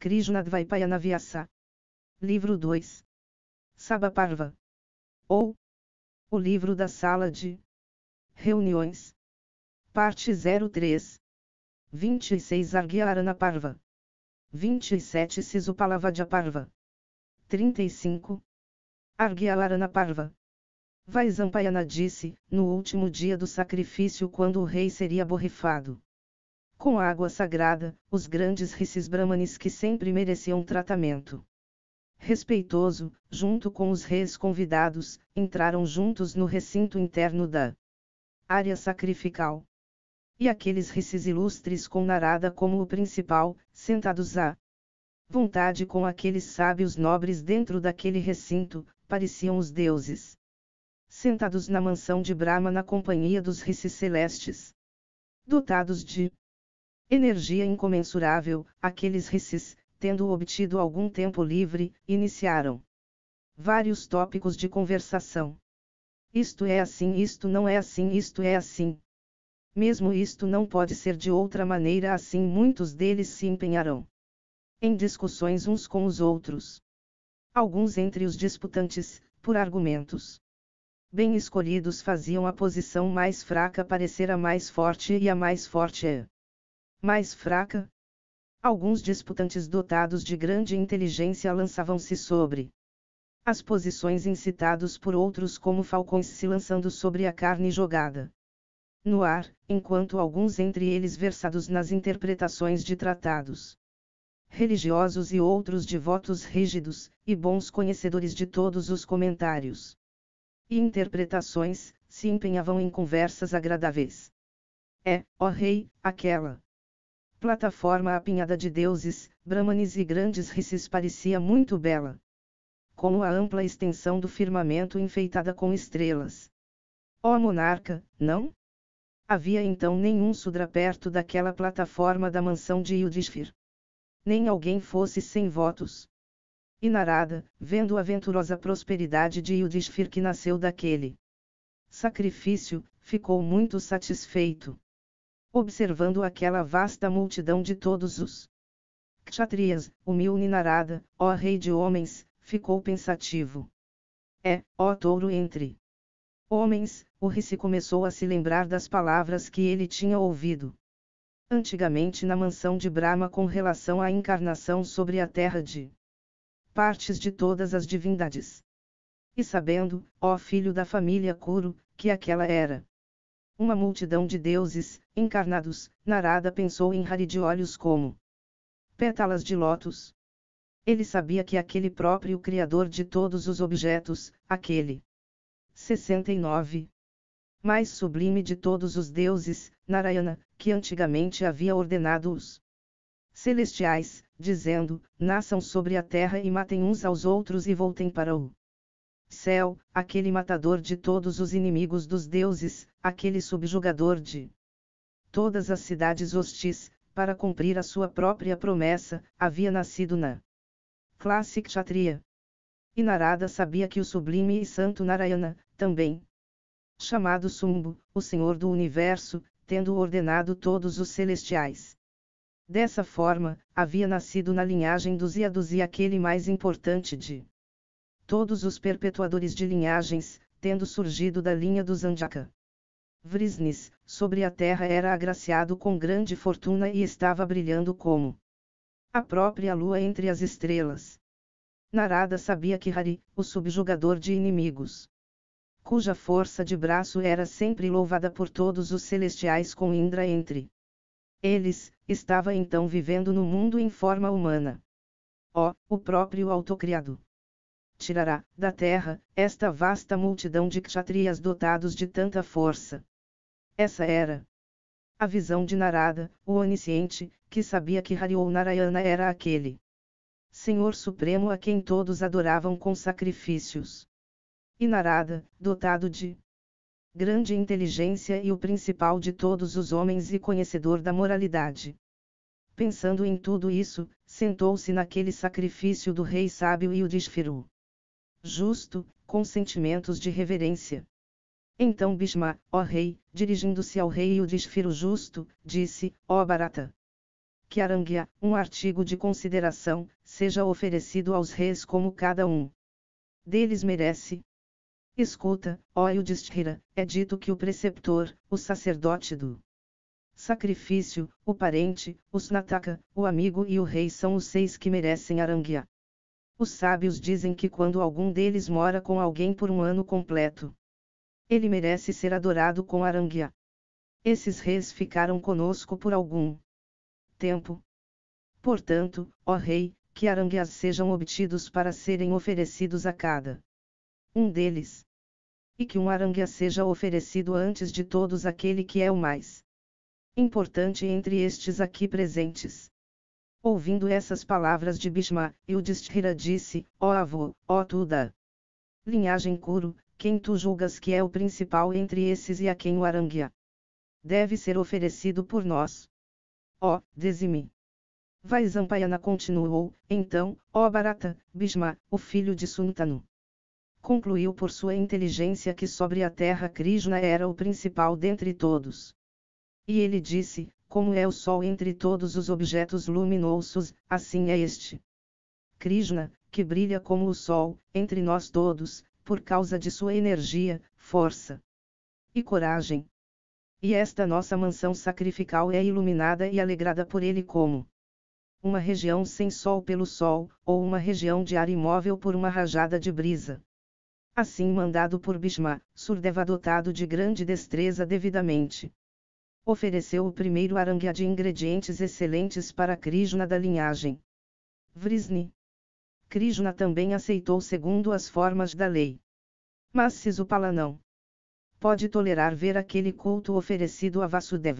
Krishnadvaipayana Vyasa. Livro 2. Sabhaparva. Ou o livro da sala de reuniões. Parte 03. 26 Argyarana Parva. 27 Sisupalavadyaparva. 35. Argyarana Parva. Vaisampayana disse, no último dia do sacrifício, quando o rei seria borrifado com água sagrada, os grandes rishis brahmanes que sempre mereciam tratamento respeitoso, junto com os reis convidados, entraram juntos no recinto interno da área sacrificial. E aqueles rishis ilustres com Narada como o principal, sentados à vontade com aqueles sábios nobres dentro daquele recinto, pareciam os deuses sentados na mansão de Brahma na companhia dos rishis celestes. Dotados de energia incomensurável, aqueles rishis, tendo obtido algum tempo livre, iniciaram vários tópicos de conversação. Isto é assim, isto não é assim, isto é assim. Mesmo isto não pode ser de outra maneira, assim muitos deles se empenharão em discussões uns com os outros. Alguns entre os disputantes, por argumentos bem escolhidos, faziam a posição mais fraca parecer a mais forte e a mais forte a mais fraca. Alguns disputantes dotados de grande inteligência lançavam-se sobre as posições, incitados por outros como falcões se lançando sobre a carne jogada no ar, enquanto alguns entre eles versados nas interpretações de tratados religiosos e outros devotos rígidos, e bons conhecedores de todos os comentários e interpretações, se empenhavam em conversas agradáveis. Ó rei, aquela plataforma apinhada de deuses, brahmanes e grandes rishis parecia muito bela, como a ampla extensão do firmamento enfeitada com estrelas. Ó monarca, não havia então nenhum Sudra perto daquela plataforma da mansão de Yudhishthira. Nem alguém fosse sem votos. E Narada, vendo a venturosa prosperidade de Yudhishthira que nasceu daquele sacrifício, ficou muito satisfeito. Observando aquela vasta multidão de todos os kshatriyas, o Milni Narada, ó rei de homens, ficou pensativo. Ó touro entre homens, o rishi começou a se lembrar das palavras que ele tinha ouvido antigamente na mansão de Brahma com relação à encarnação sobre a terra de partes de todas as divindades. E sabendo, ó filho da família Kuru, que aquela era uma multidão de deuses encarnados, Narada pensou em Hari de olhos como pétalas de lótus. Ele sabia que aquele próprio Criador de todos os objetos, aquele 69 mais sublime de todos os deuses, Narayana, que antigamente havia ordenado os celestiais, dizendo, nasçam sobre a terra e matem uns aos outros e voltem para o céu, aquele matador de todos os inimigos dos deuses, aquele subjugador de todas as cidades hostis, para cumprir a sua própria promessa, havia nascido na classe Kshatriya. E Narada sabia que o sublime e santo Narayana, também chamado Sumbo, o Senhor do Universo, tendo ordenado todos os celestiais dessa forma, havia nascido na linhagem dos Yadus e aquele mais importante de todos os perpetuadores de linhagens, tendo surgido da linha dos Andjaka. Vrisnis, sobre a terra era agraciado com grande fortuna e estava brilhando como a própria lua entre as estrelas. Narada sabia que Hari, o subjugador de inimigos, cuja força de braço era sempre louvada por todos os celestiais com Indra entre eles, estava então vivendo no mundo em forma humana. O próprio autocriado tirará, da terra, esta vasta multidão de kshatriyas dotados de tanta força. Essa era a visão de Narada, o onisciente, que sabia que Hari ou Narayana era aquele Senhor Supremo a quem todos adoravam com sacrifícios. E Narada, dotado de grande inteligência e o principal de todos os homens e conhecedor da moralidade. Pensando em tudo isso, sentou-se naquele sacrifício do rei sábio e Yudhishthira justo, com sentimentos de reverência. Então Bhishma, ó rei, dirigindo-se ao rei Yudhishthira justo, disse, ó Bharata, que Arangya, um artigo de consideração, seja oferecido aos reis como cada um deles merece. Escuta, ó Yudhishthira, é dito que o preceptor, o sacerdote do sacrifício, o parente, o snataka, o amigo e o rei são os 6 que merecem Arangya. Os sábios dizem que quando algum deles mora com alguém por um ano completo, ele merece ser adorado com Arangya. Esses reis ficaram conosco por algum tempo. Portanto, ó rei, que Arangyas sejam obtidos para serem oferecidos a cada um deles. E que um Arangya seja oferecido antes de todos aquele que é o mais importante entre estes aqui presentes. Ouvindo essas palavras de Bhishma, Yudhishthira disse, ó avô, ó tu da linhagem Kuru, quem tu julgas que é o principal entre esses e a quem o Arangya deve ser oferecido por nós? Ó, dize-me. Vaisampayana continuou, então, ó Bharata, Bhishma, o filho de Suntanu, concluiu por sua inteligência que sobre a terra Krishna era o principal dentre todos. E ele disse, como é o sol entre todos os objetos luminosos, assim é este Krishna, que brilha como o sol, entre nós todos, por causa de sua energia, força e coragem. E esta nossa mansão sacrificial é iluminada e alegrada por ele como uma região sem sol pelo sol, ou uma região de ar imóvel por uma rajada de brisa. Assim mandado por Bhishma, Surdeva dotado de grande destreza devidamente ofereceu o primeiro Arangya de ingredientes excelentes para Krishna da linhagem Vrisni. Krishna também aceitou segundo as formas da lei. Mas Sisupala não pode tolerar ver aquele culto oferecido a Vasudeva.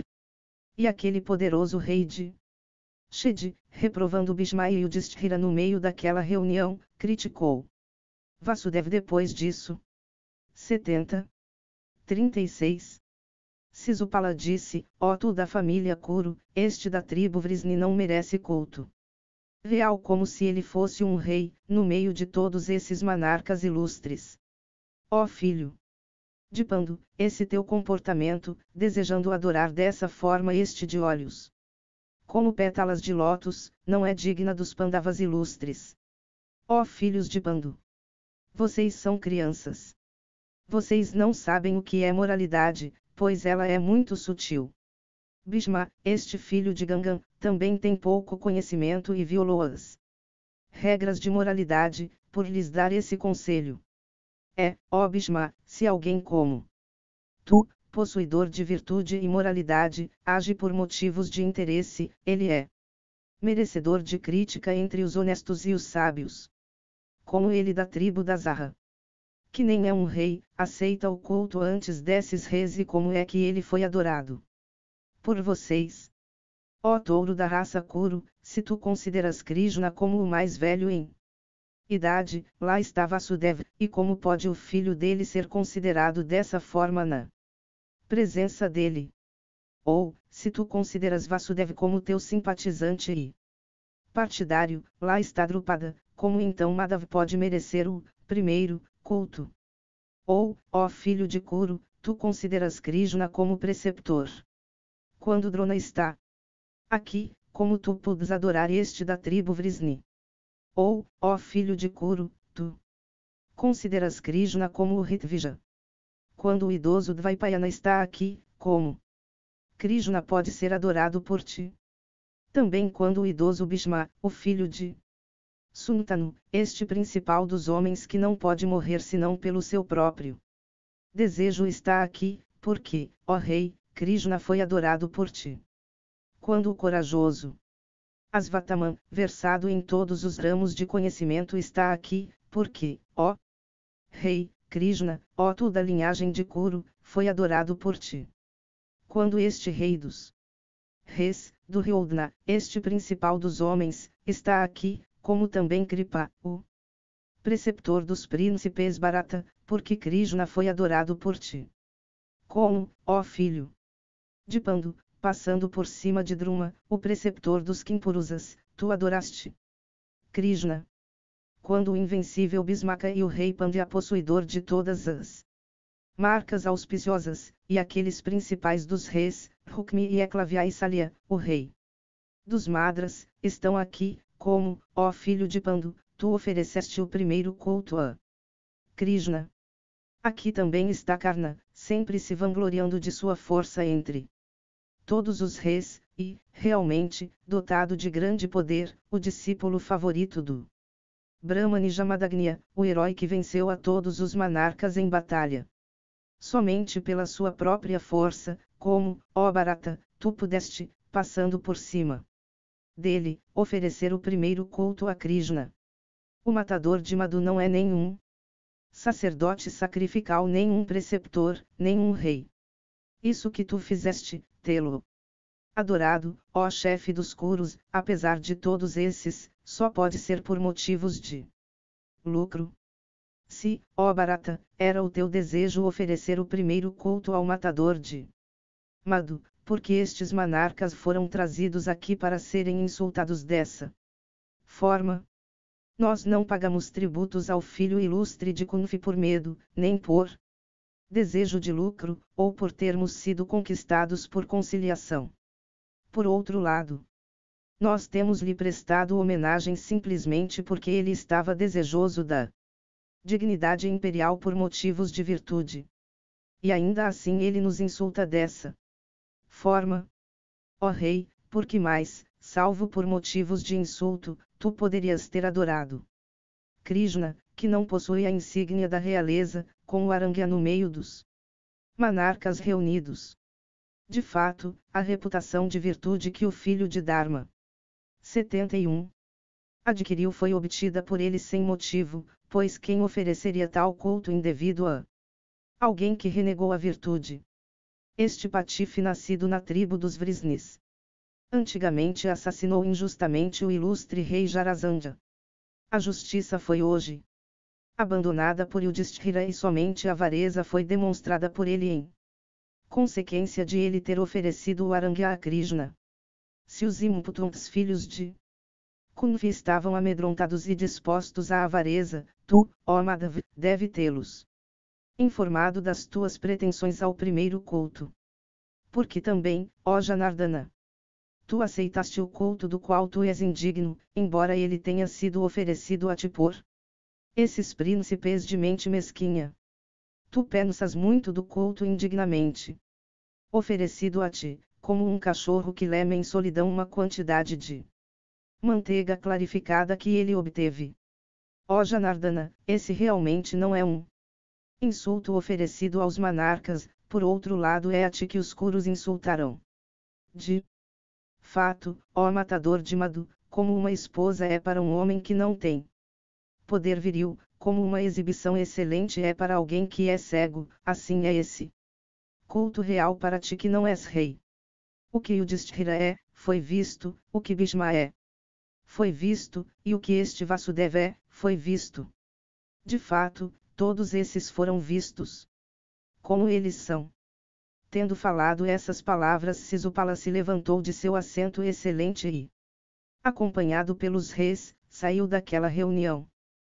E aquele poderoso rei de Shedi, reprovando Bhishma e Yudhishthira no meio daquela reunião, criticou Vasudeva depois disso. 70. 36. Sisupala disse, ó tu da família Kuru, este da tribo Vrisni não merece culto real como se ele fosse um rei, no meio de todos esses monarcas ilustres. Ó filho de Pandu, esse teu comportamento, desejando adorar dessa forma este de olhos como pétalas de lótus, não é digna dos Pandavas ilustres. Ó filhos de Pandu! Vocês são crianças. Vocês não sabem o que é moralidade, pois ela é muito sutil. Bhishma, este filho de Gangan, também tem pouco conhecimento e violou as regras de moralidade, por lhes dar esse conselho. Ó Bhishma, se alguém como tu, possuidor de virtude e moralidade, age por motivos de interesse, ele é merecedor de crítica entre os honestos e os sábios. Como ele da tribo da Zarra, que nem é um rei, aceita o culto antes desses reis e como é que ele foi adorado por vocês? Ó touro da raça Kuru, se tu consideras Krishna como o mais velho em idade, lá está Vasudeva, e como pode o filho dele ser considerado dessa forma na presença dele? Ou, se tu consideras Vasudeva como teu simpatizante e partidário, lá está Drupada, como então Madhav pode merecer o primeiro culto? Ou, ó filho de Kuru, tu consideras Krishna como preceptor? Quando Drona está aqui, como tu podes adorar este da tribo Vrisni? Ou, ó filho de Kuru, tu consideras Krishna como o Ritvija? Quando o idoso Dvaipayana está aqui, como Krishna pode ser adorado por ti? Também quando o idoso Bhishma, o filho de Suntanu, este principal dos homens que não pode morrer senão pelo seu próprio desejo está aqui, porque, ó rei, Krishna foi adorado por ti. Quando o corajoso Asvataman, versado em todos os ramos de conhecimento está aqui, porque, ó rei, Krishna, ó tu da linhagem de Kuru, foi adorado por ti. Quando este rei dos reis, do Ryodhna, este principal dos homens, está aqui, como também Kripa, o preceptor dos príncipes Bharata, porque Krishna foi adorado por ti. Como, ó filho de Pandu, passando por cima de Druma, o preceptor dos Kimpurusas, tu adoraste Krishna. Quando o invencível Bhismaka e o rei Pandya possuidor de todas as marcas auspiciosas, e aqueles principais dos reis, Rukmi e Eklavya e Salya, o rei dos Madras, estão aqui, como, ó filho de Pandu, tu ofereceste o primeiro culto a Krishna. Aqui também está Karna, sempre se vangloriando de sua força entre todos os reis, e, realmente, dotado de grande poder, o discípulo favorito do Brahmani Jamadagnya, o herói que venceu a todos os monarcas em batalha. Somente pela sua própria força, como, ó Bharata, tu pudeste, passando por cima dele, oferecer o primeiro culto a Krishna. O matador de Madhu não é nenhum sacerdote sacrificial, nenhum preceptor, nenhum rei. Isso que tu fizeste, tê-lo adorado, ó chefe dos Kurus, apesar de todos esses, só pode ser por motivos de lucro. Se, ó Bharata, era o teu desejo oferecer o primeiro culto ao matador de Madhu, porque estes monarcas foram trazidos aqui para serem insultados dessa forma. Nós não pagamos tributos ao filho ilustre de Kunfi por medo, nem por desejo de lucro, ou por termos sido conquistados por conciliação. Por outro lado, nós temos lhe prestado homenagem simplesmente porque ele estava desejoso da dignidade imperial por motivos de virtude. E ainda assim ele nos insulta dessa forma. Ó rei, por que mais, salvo por motivos de insulto, tu poderias ter adorado Krishna, que não possui a insígnia da realeza, com o Arangya no meio dos monarcas reunidos? De fato, a reputação de virtude que o filho de Dharma 71 adquiriu foi obtida por ele sem motivo, pois quem ofereceria tal culto indevido a alguém que renegou a virtude? Este patife nascido na tribo dos Vrisnis antigamente assassinou injustamente o ilustre rei Jarasandha. A justiça foi hoje abandonada por Yudhishthira e somente a avareza foi demonstrada por ele em consequência de ele ter oferecido o Arangya a Krishna. Se os impotentes filhos de Kunfi estavam amedrontados e dispostos à avareza, tu, ó Madhav, deve tê-los informado das tuas pretensões ao primeiro culto. Porque também, ó Janardana, tu aceitaste o culto do qual tu és indigno, embora ele tenha sido oferecido a ti por esses príncipes de mente mesquinha. Tu pensas muito do culto indignamente oferecido a ti, como um cachorro que leme em solidão uma quantidade de manteiga clarificada que ele obteve. Ó Janardana, esse realmente não é um insulto oferecido aos monarcas, por outro lado é a ti que os Kurus insultarão. De fato, ó matador de Madhu, como uma esposa é para um homem que não tem poder viril, como uma exibição excelente é para alguém que é cego, assim é esse culto real para ti que não és rei. O que Yudhishthira é, foi visto, o que Bhishma é, foi visto, e o que este Vasudeva é, foi visto. De fato, todos esses foram vistos. Como eles são. Tendo falado essas palavras, Sisupala se levantou de seu assento excelente e, acompanhado pelos reis, saiu daquela reunião.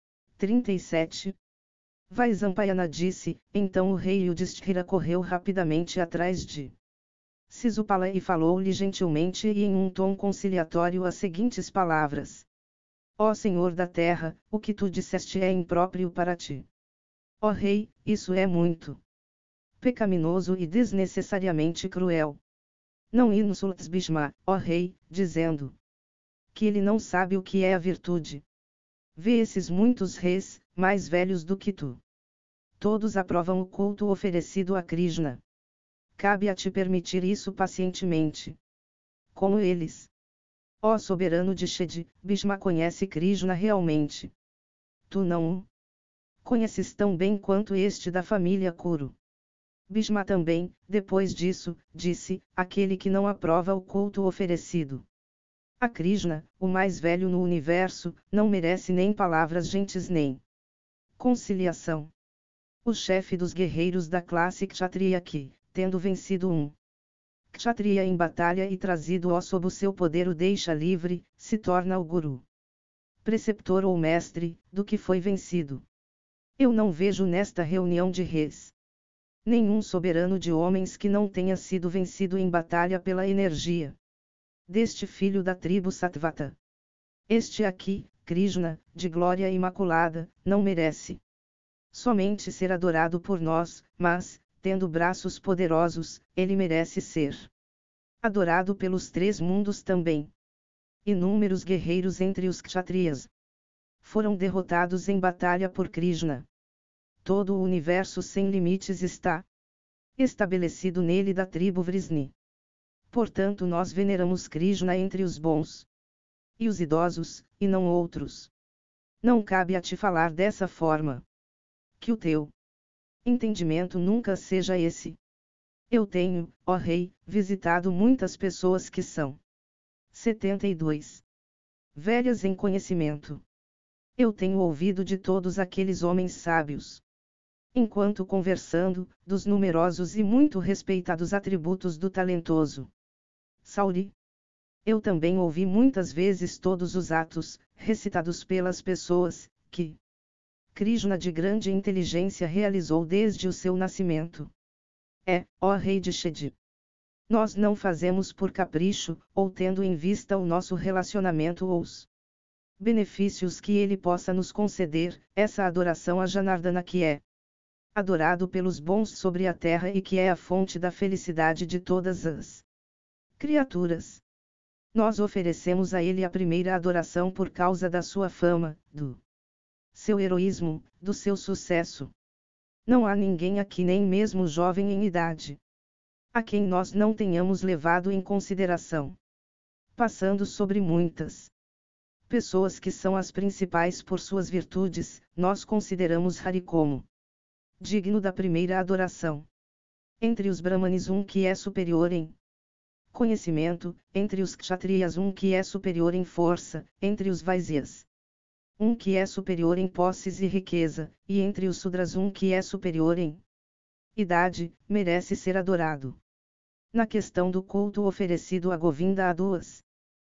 37. Vaisampayana disse, então o rei Yudhishthira correu rapidamente atrás de Sisupala e falou-lhe gentilmente e em um tom conciliatório as seguintes palavras: Ó Senhor da terra, o que tu disseste é impróprio para ti. Ó rei, isso é muito pecaminoso e desnecessariamente cruel. Não insultes Bhishma, ó rei, dizendo que ele não sabe o que é a virtude. Vê esses muitos reis, mais velhos do que tu. Todos aprovam o culto oferecido a Krishna. Cabe a ti permitir isso pacientemente. Como eles. Ó soberano de Shedi, Bhishma conhece Krishna realmente. Tu não o conheces tão bem quanto este da família Kuru. Bhishma também, depois disso, disse, aquele que não aprova o culto oferecido a Krishna, o mais velho no universo, não merece nem palavras gentis nem conciliação. O chefe dos guerreiros da classe Kshatriya que, tendo vencido um Kshatriya em batalha e trazido-o sob o seu poder o deixa livre, se torna o guru, preceptor ou mestre, do que foi vencido. Eu não vejo nesta reunião de reis nenhum soberano de homens que não tenha sido vencido em batalha pela energia deste filho da tribo Satvata. Este aqui, Krishna, de glória imaculada, não merece somente ser adorado por nós, mas, tendo braços poderosos, ele merece ser adorado pelos 3 mundos também. Inúmeros guerreiros entre os Kshatriyas foram derrotados em batalha por Krishna. Todo o universo sem limites está estabelecido nele da tribo Vrisni. Portanto, nós veneramos Krishna entre os bons e os idosos, e não outros. Não cabe a te falar dessa forma. Que o teu entendimento nunca seja esse. Eu tenho, ó rei, visitado muitas pessoas que são 72 velhas em conhecimento. Eu tenho ouvido de todos aqueles homens sábios, enquanto conversando, dos numerosos e muito respeitados atributos do talentoso Sauri. Eu também ouvi muitas vezes todos os atos, recitados pelas pessoas, que Krishna de grande inteligência realizou desde o seu nascimento. Ó rei de Shedi. Nós não fazemos por capricho, ou tendo em vista o nosso relacionamento ou os benefícios que ele possa nos conceder, essa adoração a Janardana que é adorado pelos bons sobre a terra e que é a fonte da felicidade de todas as criaturas. Nós oferecemos a ele a primeira adoração por causa da sua fama, do seu heroísmo, do seu sucesso. Não há ninguém aqui, nem mesmo jovem em idade, a quem nós não tenhamos levado em consideração. Passando sobre muitas pessoas que são as principais por suas virtudes, nós consideramos Hari como digno da primeira adoração. Entre os Brahmanes que é superior em conhecimento, entre os Kshatriyas que é superior em força, entre os Vaisyas que é superior em posses e riqueza, e entre os Sudras que é superior em idade, merece ser adorado. Na questão do culto oferecido a Govinda há 2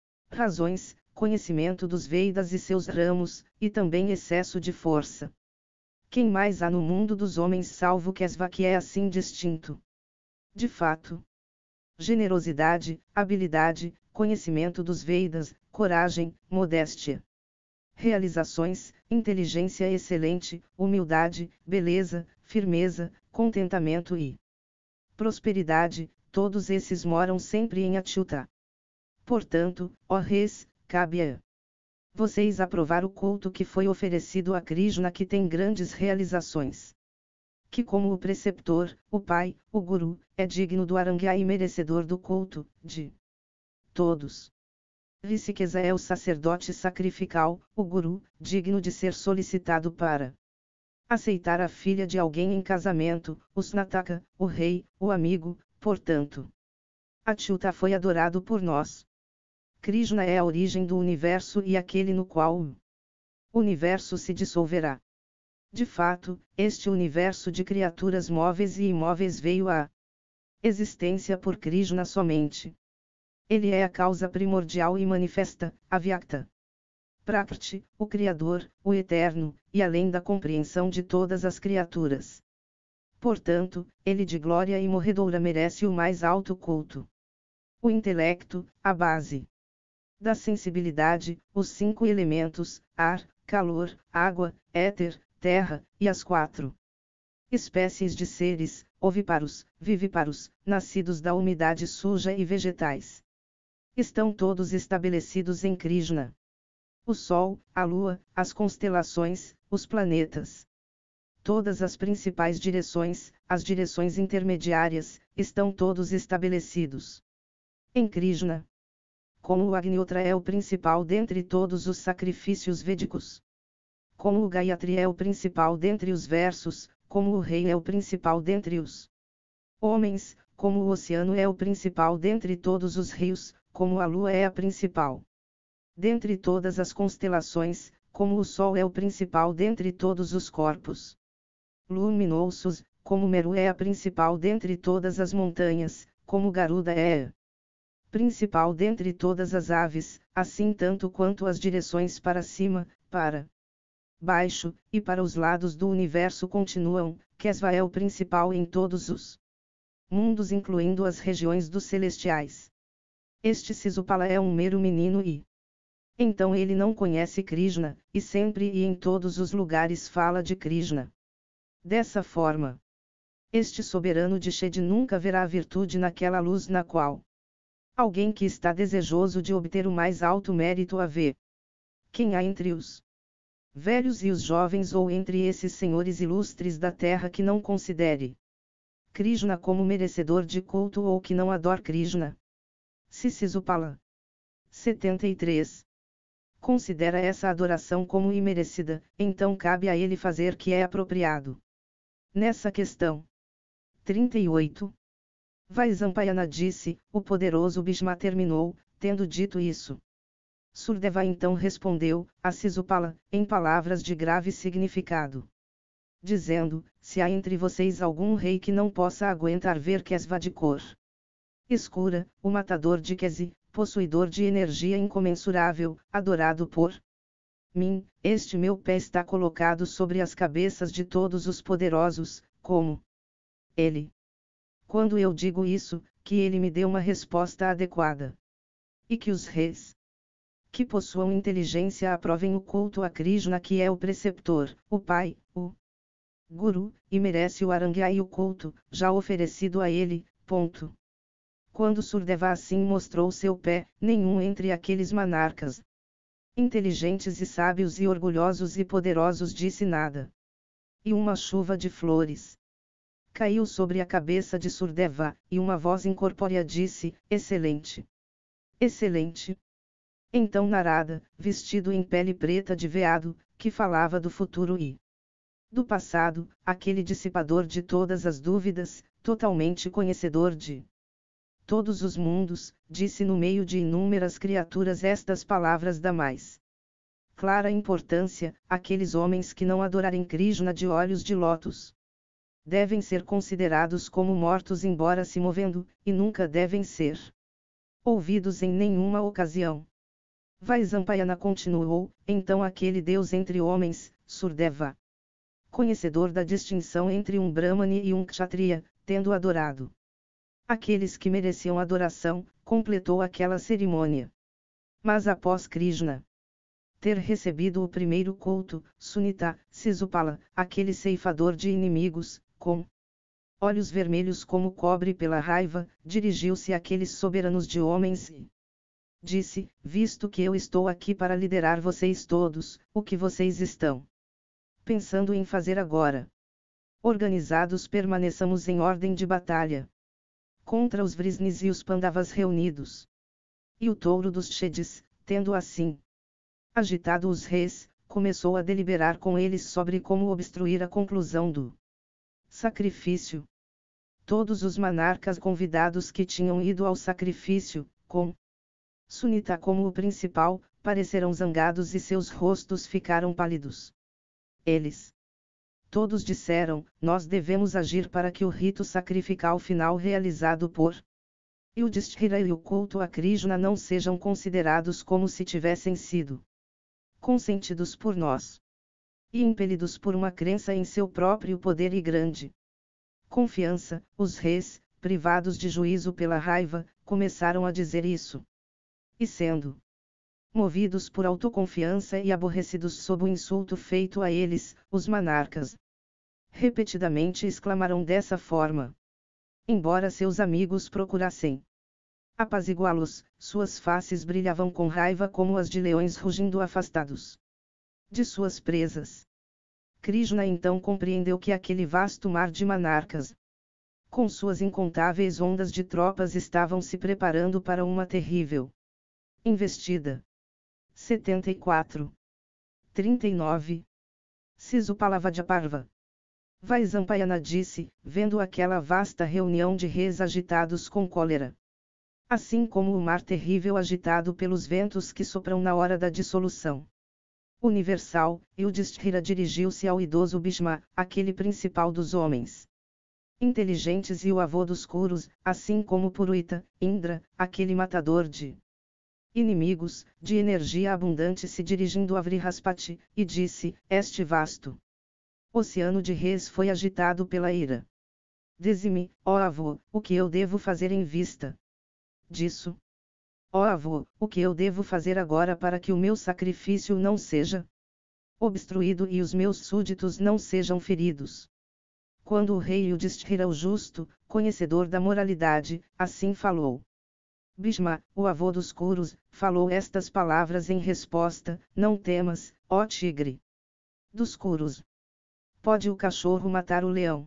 razões: conhecimento dos Vedas e seus ramos, e também excesso de força. Quem mais há no mundo dos homens salvo Kesva que é assim distinto? De fato, generosidade, habilidade, conhecimento dos Vedas, coragem, modéstia, realizações, inteligência excelente, humildade, beleza, firmeza, contentamento e prosperidade, todos esses moram sempre em Achyuta. Portanto, ó reis, cabe a vocês aprovar o culto que foi oferecido a Krishna, que tem grandes realizações. Que como o preceptor, o pai, o guru, é digno do Arangya e merecedor do culto, de todos. Rishikesa é o sacerdote sacrificial, o guru, digno de ser solicitado para aceitar a filha de alguém em casamento, o Snataka, o rei, o amigo, portanto. Achyuta foi adorado por nós. Krishna é a origem do universo e aquele no qual o universo se dissolverá. De fato, este universo de criaturas móveis e imóveis veio à existência por Krishna somente. Ele é a causa primordial e manifesta, Avyakta Prakriti, o Criador, o Eterno, e além da compreensão de todas as criaturas. Portanto, ele de glória e morredoura merece o mais alto culto. O intelecto, a base da sensibilidade, os 5 elementos, ar, calor, água, éter, terra, e as 4 espécies de seres, ovíparos, vivíparos, nascidos da umidade suja e vegetais. Estão todos estabelecidos em Krishna. O Sol, a Lua, as constelações, os planetas. Todas as principais direções, as direções intermediárias, estão todos estabelecidos em Krishna. Como o Agnihotra é o principal dentre todos os sacrifícios védicos. Como o Gayatri é o principal dentre os versos, como o rei é o principal dentre os homens, como o oceano é o principal dentre todos os rios, como a lua é a principal dentre todas as constelações, como o sol é o principal dentre todos os corpos luminosos, como Meru é a principal dentre todas as montanhas, como Garuda é principal dentre todas as aves, assim tanto quanto as direções para cima, para baixo, e para os lados do universo continuam, Kesva é o principal em todos os mundos incluindo as regiões dos celestiais. Este Sisupala é um mero menino e... Então ele não conhece Krishna, e sempre e em todos os lugares fala de Krishna. Dessa forma, este soberano de Shed nunca verá a virtude naquela luz na qual alguém que está desejoso de obter o mais alto mérito a vê. Quem há entre os velhos e os jovens ou entre esses senhores ilustres da terra que não considere Krishna como merecedor de culto ou que não adore Krishna? Se Sisupala 73 considera essa adoração como imerecida, então cabe a ele fazer que é apropriado. Nessa questão 38, Vaisampayana disse, o poderoso Bhishma terminou, tendo dito isso. Surdeva então respondeu, a Sisupala, em palavras de grave significado, dizendo, se há entre vocês algum rei que não possa aguentar ver Kesva de cor escura, o matador de Kesi, possuidor de energia incomensurável, adorado por mim, este meu pé está colocado sobre as cabeças de todos os poderosos, como ele. Quando eu digo isso, que ele me dê uma resposta adequada. E que os reis que possuam inteligência aprovem o culto a Krishna, que é o preceptor, o pai, o guru, e merece o aranguia e o culto, já oferecido a ele. Ponto. Quando Surdeva assim mostrou seu pé, nenhum entre aqueles monarcas inteligentes e sábios e orgulhosos e poderosos disse nada. E uma chuva de flores caiu sobre a cabeça de Surdeva, e uma voz incorpórea disse, excelente. Excelente. Então Narada, vestido em pele preta de veado, que falava do futuro e do passado, aquele dissipador de todas as dúvidas, totalmente conhecedor de todos os mundos, disse no meio de inúmeras criaturas estas palavras da mais clara importância, aqueles homens que não adorarem Krishna de olhos de lótus devem ser considerados como mortos embora se movendo, e nunca devem ser ouvidos em nenhuma ocasião. Vaisampayana continuou, então aquele Deus entre homens, Surdeva, conhecedor da distinção entre um Brahmane e um Kshatriya, tendo adorado aqueles que mereciam adoração, completou aquela cerimônia. Mas após Krishna ter recebido o primeiro culto, Sunita, Sisupala, aquele ceifador de inimigos, com olhos vermelhos como cobre pela raiva, dirigiu-se àqueles soberanos de homens e disse, visto que eu estou aqui para liderar vocês todos, o que vocês estão pensando em fazer agora? Organizados permaneçamos em ordem de batalha contra os Vrisnis e os Pandavas reunidos. E o touro dos Shedis, tendo assim agitado os reis, começou a deliberar com eles sobre como obstruir a conclusão do sacrifício. Todos os monarcas convidados que tinham ido ao sacrifício, com Sunita como o principal, pareceram zangados e seus rostos ficaram pálidos. Eles todos disseram, nós devemos agir para que o rito sacrificial final realizado por Yudhishthira e o culto a Krishna não sejam considerados como se tivessem sido consentidos por nós, e impelidos por uma crença em seu próprio poder e grande confiança, os reis, privados de juízo pela raiva, começaram a dizer isso. E sendo movidos por autoconfiança e aborrecidos sob o insulto feito a eles, os monarcas repetidamente exclamaram dessa forma. Embora seus amigos procurassem apaziguá-los, suas faces brilhavam com raiva como as de leões rugindo afastados de suas presas. Krishna então compreendeu que aquele vasto mar de monarcas, com suas incontáveis ondas de tropas, estavam se preparando para uma terrível investida. 74. 39. Sisupala-Vajraparva. Vaisampayana disse, vendo aquela vasta reunião de reis agitados com cólera, assim como o mar terrível agitado pelos ventos que sopram na hora da dissolução universal, Yudhishthira dirigiu-se ao idoso Bhishma, aquele principal dos homens inteligentes e o avô dos Kurus, assim como Purita, Indra, aquele matador de inimigos, de energia abundante, se dirigindo a Vrihaspati, e disse, este vasto oceano de reis foi agitado pela ira. Dize-me, ó avô, o que eu devo fazer em vista disso? Ó avô, o que eu devo fazer agora para que o meu sacrifício não seja obstruído e os meus súditos não sejam feridos? Quando o rei Yudhishthira o justo, conhecedor da moralidade, assim falou. Bhishma, o avô dos Kurus, falou estas palavras em resposta: não temas, ó tigre dos Kurus. Pode o cachorro matar o leão?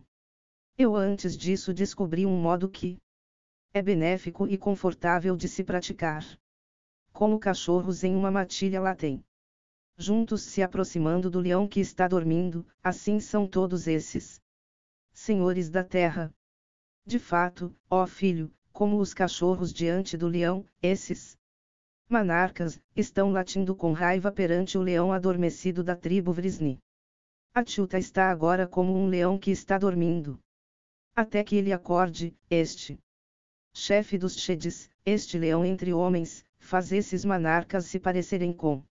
Eu antes disso descobri um modo que é benéfico e confortável de se praticar. Como cachorros em uma matilha latem, juntos se aproximando do leão que está dormindo, assim são todos esses senhores da terra. De fato, ó filho, como os cachorros diante do leão, esses monarcas estão latindo com raiva perante o leão adormecido da tribo Vrisni. Achyuta está agora como um leão que está dormindo. Até que ele acorde, este chefe dos Shedis, este leão entre homens, faz esses monarcas se parecerem com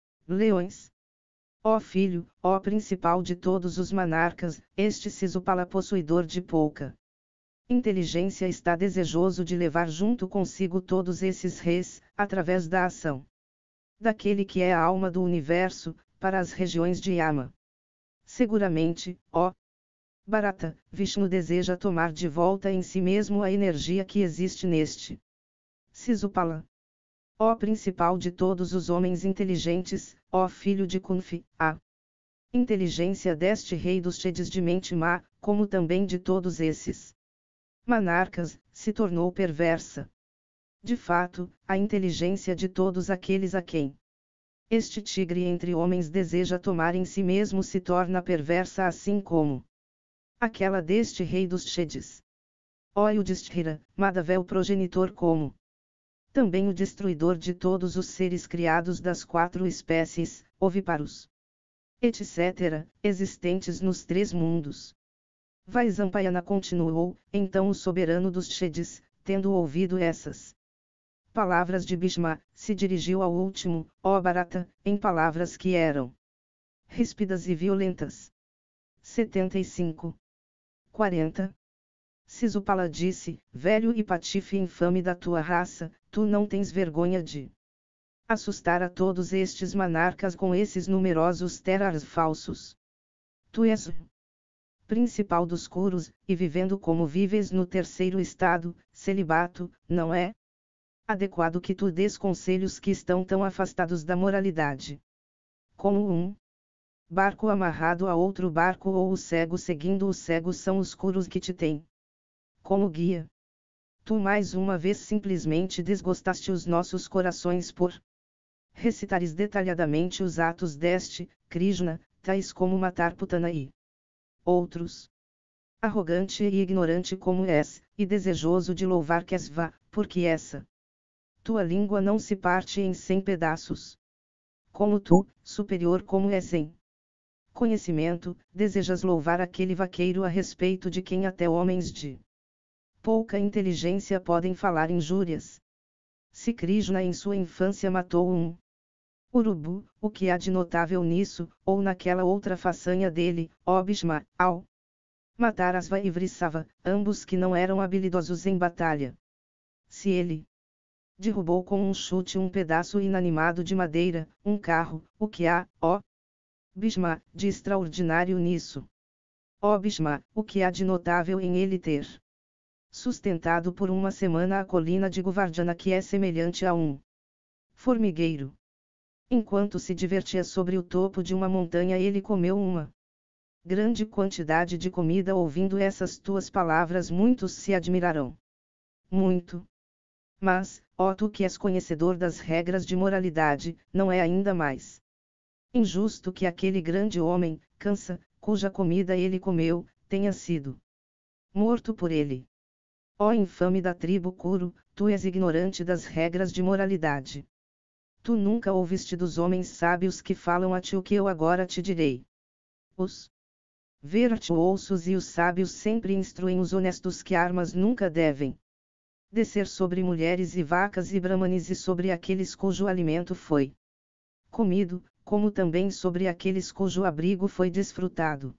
leões. Ó filho, ó principal de todos os monarcas, este Sisupala possuidor de pouca inteligência está desejoso de levar junto consigo todos esses reis, através da ação daquele que é a alma do universo, para as regiões de Yama. Seguramente, ó Bharata, Vishnu deseja tomar de volta em si mesmo a energia que existe neste Sisupala. Ó principal de todos os homens inteligentes, ó filho de Kunfi, a inteligência deste rei dos Shedis de mente má, como também de todos esses monarcas, se tornou perversa. De fato, a inteligência de todos aqueles a quem este tigre entre homens deseja tomar em si mesmo se torna perversa assim como aquela deste rei dos Shedis. Ó Yudhishthira, Madhava progenitor como também o destruidor de todos os seres criados das 4 espécies, ovíparos, etc., existentes nos 3 mundos. Vaisampayana continuou, então o soberano dos Shedis, tendo ouvido essas palavras de Bhishma, se dirigiu ao último, ó Bharata, em palavras que eram ríspidas e violentas. 75. 40. Sisupala disse: velho e patife infame da tua raça, tu não tens vergonha de assustar a todos estes monarcas com esses numerosos terrars falsos. Tu és o principal dos Kurus, e vivendo como vives no terceiro estado, celibato, não é adequado que tu dês conselhos que estão tão afastados da moralidade. Como um barco amarrado a outro barco ou o cego seguindo o cego são os Kurus que te têm como guia. Tu mais uma vez simplesmente desgostaste os nossos corações por recitares detalhadamente os atos deste Krishna, tais como matar Putana e outros. Arrogante e ignorante como és, e desejoso de louvar Kesva, porque essa tua língua não se parte em 100 pedaços. Como tu, superior como és em conhecimento, desejas louvar aquele vaqueiro a respeito de quem até homens de pouca inteligência podem falar injúrias. Se Krishna em sua infância matou um urubu, o que há de notável nisso, ou naquela outra façanha dele, ó Bhishma, ao matar Asva e Vrisava, ambos que não eram habilidosos em batalha? Se ele derrubou com um chute um pedaço inanimado de madeira, um carro, o que há, ó Bhishma, de extraordinário nisso? Ó Bhishma, o que há de notável em ele ter sustentado por uma semana a colina de Govardhana que é semelhante a um formigueiro? Enquanto se divertia sobre o topo de uma montanha ele comeu uma grande quantidade de comida. Ouvindo essas tuas palavras muitos se admirarão muito. Mas, ó tu que és conhecedor das regras de moralidade, não é ainda mais injusto que aquele grande homem, Kansa, cuja comida ele comeu, tenha sido morto por ele? Ó infame da tribo Kuru, tu és ignorante das regras de moralidade. Tu nunca ouviste dos homens sábios que falam a ti o que eu agora te direi. Os virtuosos e os sábios sempre instruem os honestos que armas nunca devem descer sobre mulheres e vacas e brahmanes e sobre aqueles cujo alimento foi comido, como também sobre aqueles cujo abrigo foi desfrutado.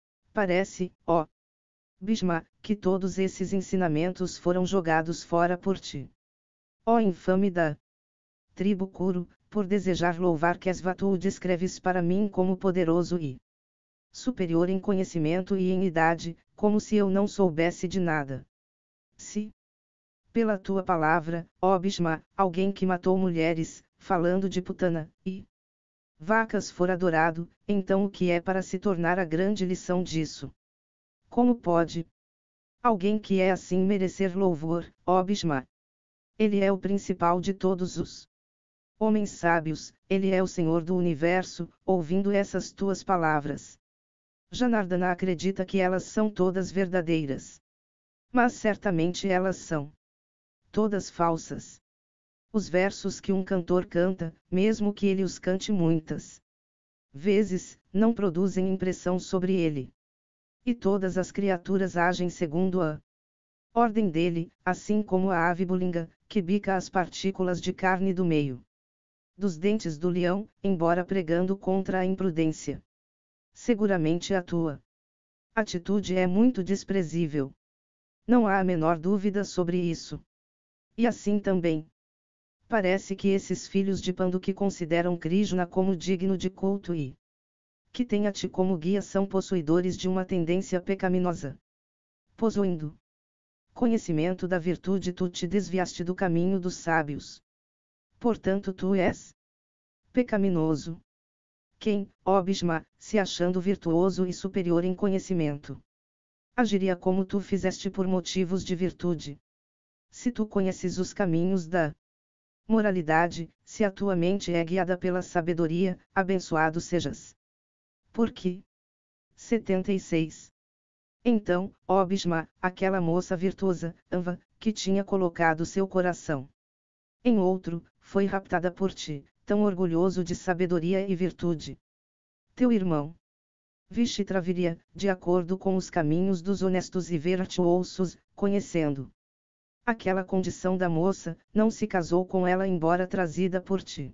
Parece, ó Bhishma, que todos esses ensinamentos foram jogados fora por ti. Ó infame da tribo Curo, por desejar louvar Kesva tu o descreves para mim como poderoso e superior em conhecimento e em idade, como se eu não soubesse de nada. Se, pela tua palavra, ó Bhishma, alguém que matou mulheres, falando de putana, e vacas for adorado, então o que é para se tornar a grande lição disso? Como pode alguém que é assim merecer louvor, ó Bhishma? Ele é o principal de todos os homens sábios, ele é o Senhor do universo. Ouvindo essas tuas palavras, Janardana acredita que elas são todas verdadeiras. Mas certamente elas são todas falsas. Os versos que um cantor canta, mesmo que ele os cante muitas vezes, não produzem impressão sobre ele. E todas as criaturas agem segundo a ordem dele, assim como a ave bulinga, que bica as partículas de carne do meio dos dentes do leão, embora pregando contra a imprudência. Seguramente a tua atitude é muito desprezível. Não há a menor dúvida sobre isso. E assim também parece que esses filhos de Pandu que consideram Krishna como digno de culto e que têm a ti como guia são possuidores de uma tendência pecaminosa. Possuindo conhecimento da virtude, tu te desviaste do caminho dos sábios. Portanto tu és pecaminoso. Quem, ó Bhishma, se achando virtuoso e superior em conhecimento, agiria como tu fizeste por motivos de virtude? Se tu conheces os caminhos da moralidade, se a tua mente é guiada pela sabedoria, abençoado sejas. Por quê? 76. Então, ó Bhishma, aquela moça virtuosa, Ava, que tinha colocado seu coração em outro, foi raptada por ti, tão orgulhoso de sabedoria e virtude. Teu irmão Vishitra viria, de acordo com os caminhos dos honestos e virtuosos, conhecendo aquela condição da moça, não se casou com ela embora trazida por ti.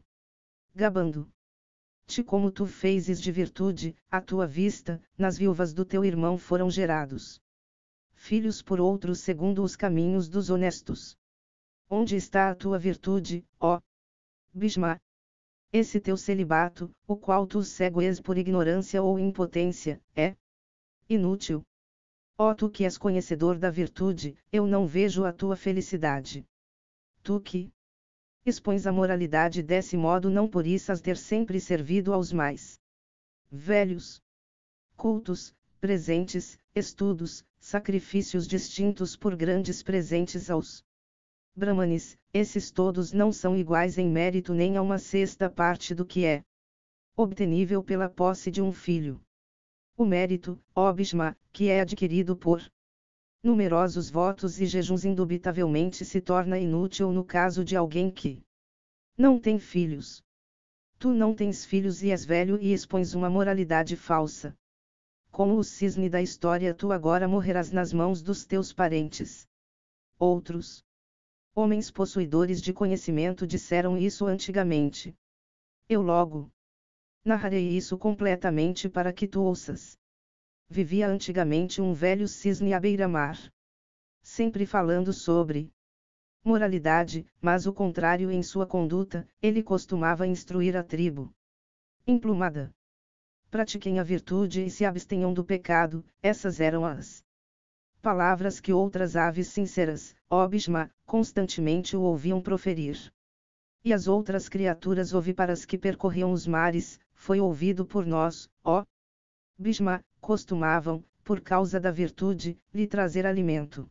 Gabando-te como tu fezes de virtude, à tua vista, nas viúvas do teu irmão foram gerados filhos por outros segundo os caminhos dos honestos. Onde está a tua virtude, ó Bhishma? Esse teu celibato, o qual tu segues por ignorância ou impotência, é inútil. Ó tu que és conhecedor da virtude, eu não vejo a tua felicidade. Tu que expões a moralidade desse modo não possas ter sempre servido aos mais velhos cultos, presentes, estudos, sacrifícios distintos por grandes presentes aos Brahmanes, esses todos não são iguais em mérito nem a uma sexta parte do que é obtenível pela posse de um filho. O mérito, ó Bhishma, que é adquirido por numerosos votos e jejuns indubitavelmente se torna inútil no caso de alguém que não tem filhos. Tu não tens filhos e és velho e expões uma moralidade falsa. Como o cisne da história, tu agora morrerás nas mãos dos teus parentes. Outros homens possuidores de conhecimento disseram isso antigamente. Eu logo narrarei isso completamente para que tu ouças. Vivia antigamente um velho cisne à beira-mar, sempre falando sobre moralidade, mas o contrário em sua conduta, ele costumava instruir a tribo emplumada. Pratiquem a virtude e se abstenham do pecado, essas eram as palavras que outras aves sinceras, ó Bhishma, constantemente o ouviam proferir. E as outras criaturas ovíparas que percorriam os mares, foi ouvido por nós, ó Bhishma, costumavam, por causa da virtude, lhe trazer alimento.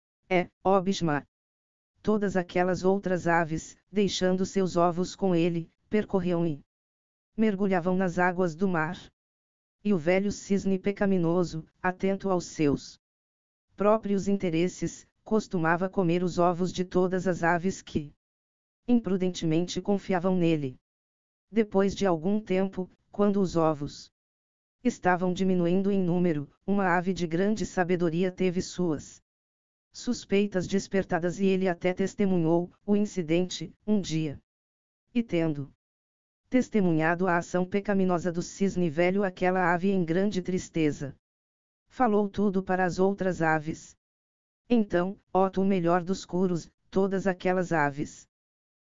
Ó Bhishma, todas aquelas outras aves, deixando seus ovos com ele, percorriam e mergulhavam nas águas do mar. E o velho cisne pecaminoso, atento aos seus próprios interesses, costumava comer os ovos de todas as aves que imprudentemente confiavam nele. Depois de algum tempo, quando os ovos estavam diminuindo em número, uma ave de grande sabedoria teve suas suspeitas despertadas e ele até testemunhou o incidente, um dia. E tendo testemunhado a ação pecaminosa do cisne velho, aquela ave em grande tristeza falou tudo para as outras aves. Então, ó tu melhor dos curos, todas aquelas aves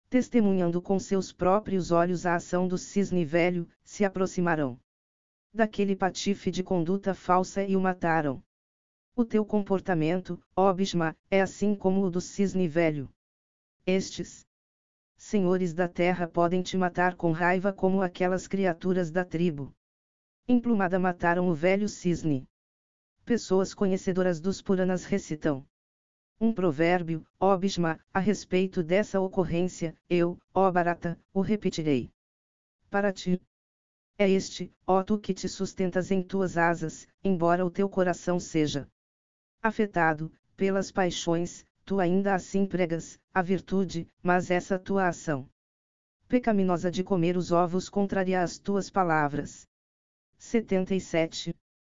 testemunhando com seus próprios olhos a ação do cisne velho, se aproximarão daquele patife de conduta falsa e o mataram. O teu comportamento, ó Bhishma, é assim como o do cisne velho. Estes senhores da terra podem te matar com raiva como aquelas criaturas da tribo emplumada mataram o velho cisne. Pessoas conhecedoras dos Puranas recitam um provérbio, ó Bhishma, a respeito dessa ocorrência, eu, ó Bharata, o repetirei para ti. É este, ó tu que te sustentas em tuas asas, embora o teu coração seja afetado pelas paixões, tu ainda assim pregas a virtude, mas essa tua ação pecaminosa de comer os ovos contraria as tuas palavras. 77.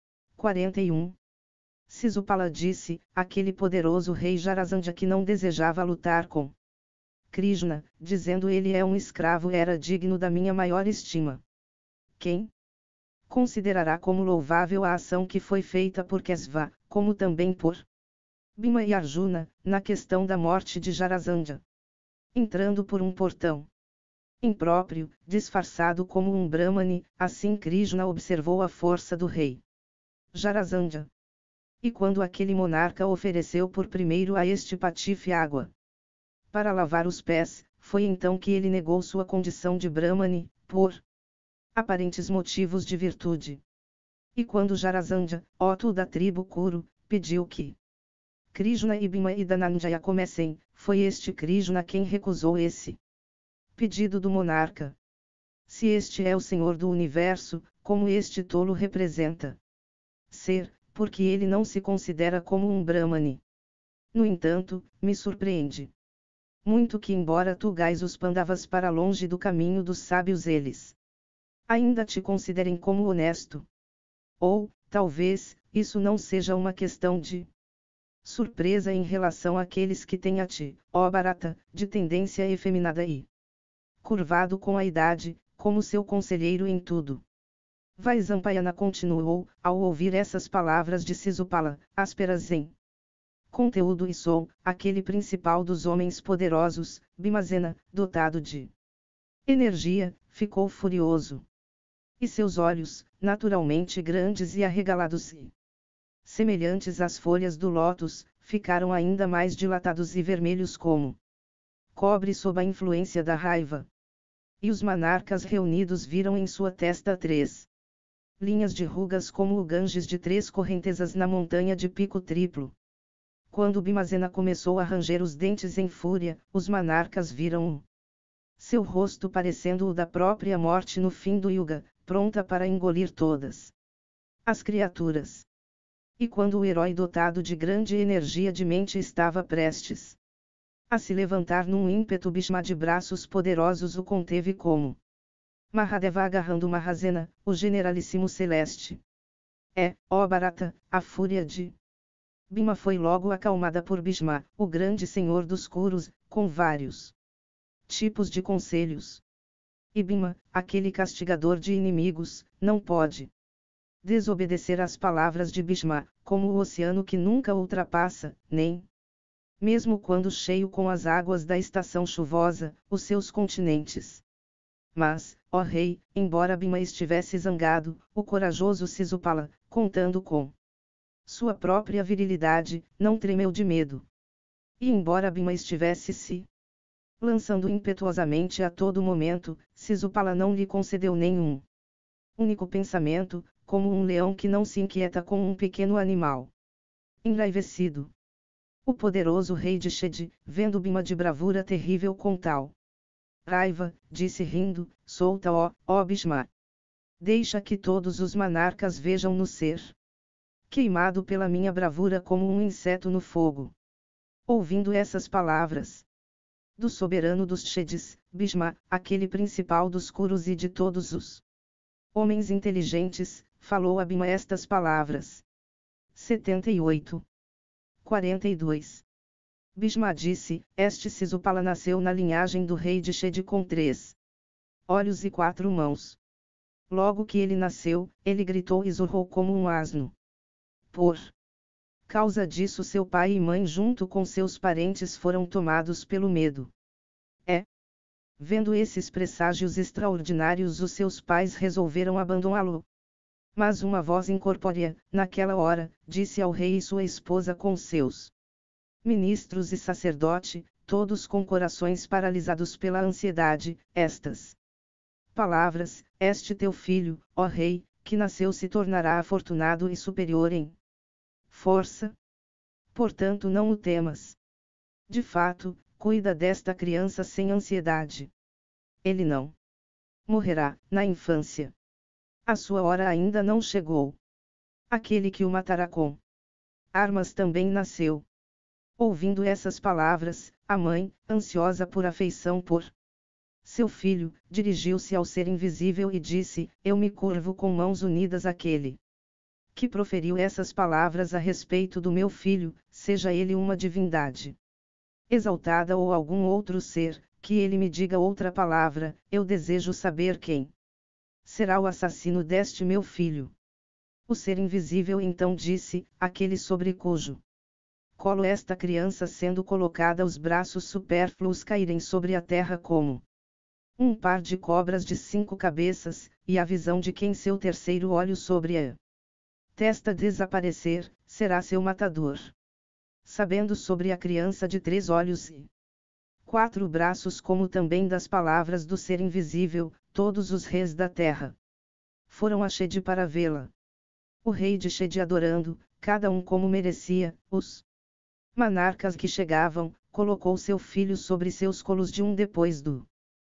41. Sisupala disse, aquele poderoso rei Jarasandha que não desejava lutar com Krishna, dizendo ele é um escravo era digno da minha maior estima. Quem considerará como louvável a ação que foi feita por Kesava, como também por Bhima e Arjuna, na questão da morte de Jarasandha. Entrando por um portão impróprio, disfarçado como um Brahmane, assim Krishna observou a força do rei Jarasandha. E quando aquele monarca ofereceu por primeiro a este patife água para lavar os pés, foi então que ele negou sua condição de Brahmane, por aparentes motivos de virtude. E quando Jarasandha, óto da tribo Kuru, pediu que Krishna e Bhima e Dhananjaya comessem, foi este Krishna quem recusou esse pedido do monarca. Se este é o Senhor do universo, como este tolo representa ser, porque ele não se considera como um Brahmane. No entanto, me surpreende muito que embora tu gais os Pandavas para longe do caminho dos sábios eles ainda te considerem como honesto. Ou, talvez, isso não seja uma questão de surpresa em relação àqueles que têm a ti, ó Bharata, de tendência efeminada e curvado com a idade, como seu conselheiro em tudo. Vaisampayana continuou, ao ouvir essas palavras de Sisupala, ásperas em conteúdo e sou, aquele principal dos homens poderosos, Bhimasena, dotado de energia, ficou furioso. E seus olhos, naturalmente grandes e arregalados e semelhantes às folhas do lótus, ficaram ainda mais dilatados e vermelhos como cobre sob a influência da raiva. E os monarcas reunidos viram em sua testa 3 linhas de rugas como o Ganges de 3 correntezas na montanha de pico triplo. Quando Bhimasena começou a ranger os dentes em fúria, os monarcas viram seu rosto parecendo o da própria morte no fim do Yuga, pronta para engolir todas as criaturas. E quando o herói dotado de grande energia de mente estava prestes a se levantar num ímpeto, Bhishma de braços poderosos o conteve como Mahadeva agarrando Mahasena, o generalíssimo celeste. Ó Bharata, a fúria de Bhima foi logo acalmada por Bhishma, o grande senhor dos Kurus, com vários tipos de conselhos. E Bhima, aquele castigador de inimigos, não pode desobedecer às palavras de Bhishma, como o oceano que nunca ultrapassa, nem mesmo quando cheio com as águas da estação chuvosa, os seus continentes. Mas, ó rei, embora Bhima estivesse zangado, o corajoso Sisupala, contando com sua própria virilidade, não tremeu de medo. E embora Bhima estivesse se lançando impetuosamente a todo momento, Sisupala não lhe concedeu nenhum único pensamento, como um leão que não se inquieta com um pequeno animal enraivecido. O poderoso rei de Shedi, vendo Bhima de bravura terrível com tal raiva, disse rindo, solta ó Bhishma. Deixa que todos os monarcas vejam no ser queimado pela minha bravura como um inseto no fogo. Ouvindo essas palavras do soberano dos Shedis, Bhishma, aquele principal dos Kurus e de todos os homens inteligentes, falou a Bhima estas palavras. 78. 42. Bhishma disse, este Sisupala nasceu na linhagem do rei de Shedi com 3 olhos e 4 mãos. Logo que ele nasceu, ele gritou e zurrou como um asno. Por causa disso seu pai e mãe junto com seus parentes foram tomados pelo medo. Vendo esses presságios extraordinários, os seus pais resolveram abandoná-lo. Mas uma voz incorpórea, naquela hora, disse ao rei e sua esposa com seus ministros e sacerdote, todos com corações paralisados pela ansiedade, estas palavras: este teu filho, ó rei, que nasceu se tornará afortunado e superior em força. Portanto não o temas. De fato, cuida desta criança sem ansiedade. Ele não morrerá na infância. A sua hora ainda não chegou. Aquele que o matará com armas também nasceu. Ouvindo essas palavras, a mãe, ansiosa por afeição por seu filho, dirigiu-se ao ser invisível e disse: eu me curvo com mãos unidas àquele que proferiu essas palavras a respeito do meu filho, seja ele uma divindade exaltada ou algum outro ser, que ele me diga outra palavra, eu desejo saber quem será o assassino deste meu filho. O ser invisível então disse: aquele sobre cujo colo esta criança sendo colocada os braços supérfluos caírem sobre a terra como um par de cobras de 5 cabeças, e a visão de quem seu terceiro olho sobre a testa desaparecer, será seu matador. Sabendo sobre a criança de 3 olhos e 4 braços, como também das palavras do ser invisível, todos os reis da terra foram a Chede para vê-la. O rei de Chede adorando, cada um como merecia, os monarcas que chegavam, colocou seu filho sobre seus colos de um depois do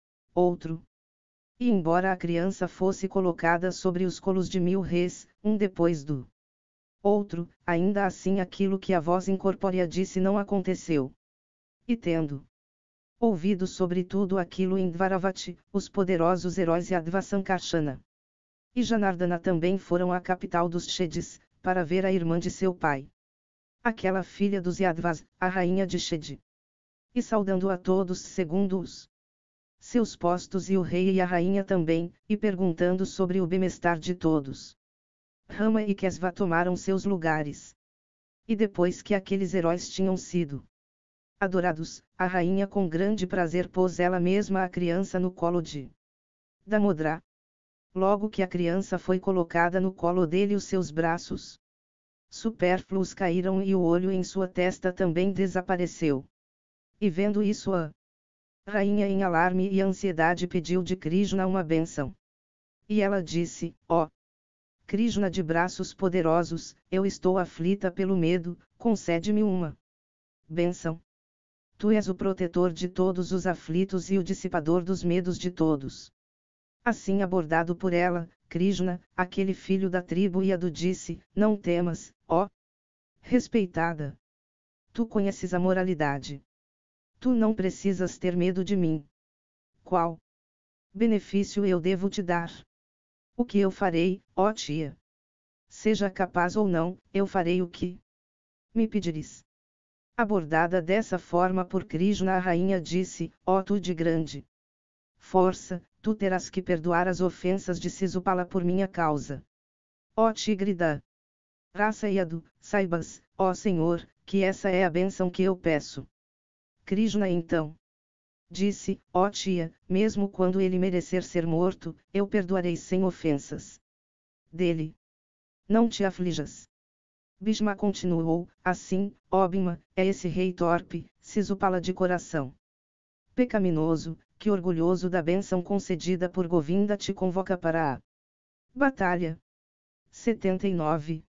outro. E embora a criança fosse colocada sobre os colos de 1000 reis, um depois do outro, ainda assim aquilo que a voz incorpórea disse não aconteceu. E tendo ouvido sobre tudo aquilo em Dvaravati, os poderosos heróis Yadva Sankarsana e Janardana também foram à capital dos Chedes, para ver a irmã de seu pai, aquela filha dos Yadvas, a rainha de Chede. E saudando a todos segundo os seus postos e o rei e a rainha também, e perguntando sobre o bem-estar de todos. Rama e Kesva tomaram seus lugares. E depois que aqueles heróis tinham sido adorados, a rainha com grande prazer pôs ela mesma a criança no colo de Damodra. Logo que a criança foi colocada no colo dele, os seus braços supérfluos caíram e o olho em sua testa também desapareceu. E vendo isso, a rainha em alarme e ansiedade pediu de Krishna uma bênção. E ela disse: ó Krishna de braços poderosos, eu estou aflita pelo medo, concede-me uma bênção. Tu és o protetor de todos os aflitos e o dissipador dos medos de todos. Assim abordado por ela, Krishna, aquele filho da tribo Yadu, disse: não temas, ó respeitada. Tu conheces a moralidade. Tu não precisas ter medo de mim. Qual benefício eu devo te dar? O que eu farei, ó tia? Seja capaz ou não, eu farei o que me pedires. Abordada dessa forma por Krishna, a rainha disse: ó tu de grande força, tu terás que perdoar as ofensas de Sisupala por minha causa. Ó tigre da raça Yadu, saibas, ó Senhor, que essa é a bênção que eu peço. Krishna então disse: ó tia, mesmo quando ele merecer ser morto, eu perdoarei sem ofensas dele. Não te aflijas. Bhishma continuou: assim, ó Bhima, é esse rei torpe, Sisupala de coração pecaminoso, que orgulhoso da bênção concedida por Govinda te convoca para a batalha. 79.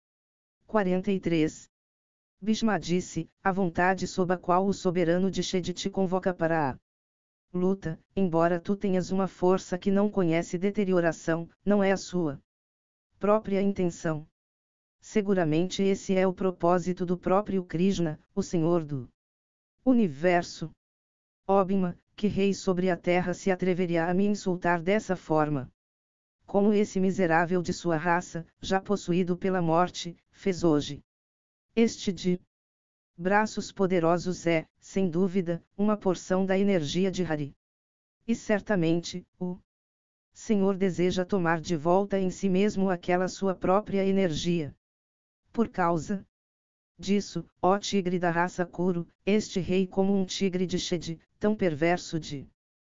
43. Bhishma disse: a vontade sob a qual o soberano de Chede te convoca para a luta, embora tu tenhas uma força que não conhece deterioração, não é a sua própria intenção. Seguramente esse é o propósito do próprio Krishna, o Senhor do universo. Ó Bhima, que rei sobre a terra se atreveria a me insultar dessa forma? Como esse miserável de sua raça, já possuído pela morte, fez hoje? Este de braços poderosos é, sem dúvida, uma porção da energia de Hari. E certamente, o Senhor deseja tomar de volta em si mesmo aquela sua própria energia. Por causa disso, ó tigre da raça Kuru, este rei como um tigre de Chede, tão perverso de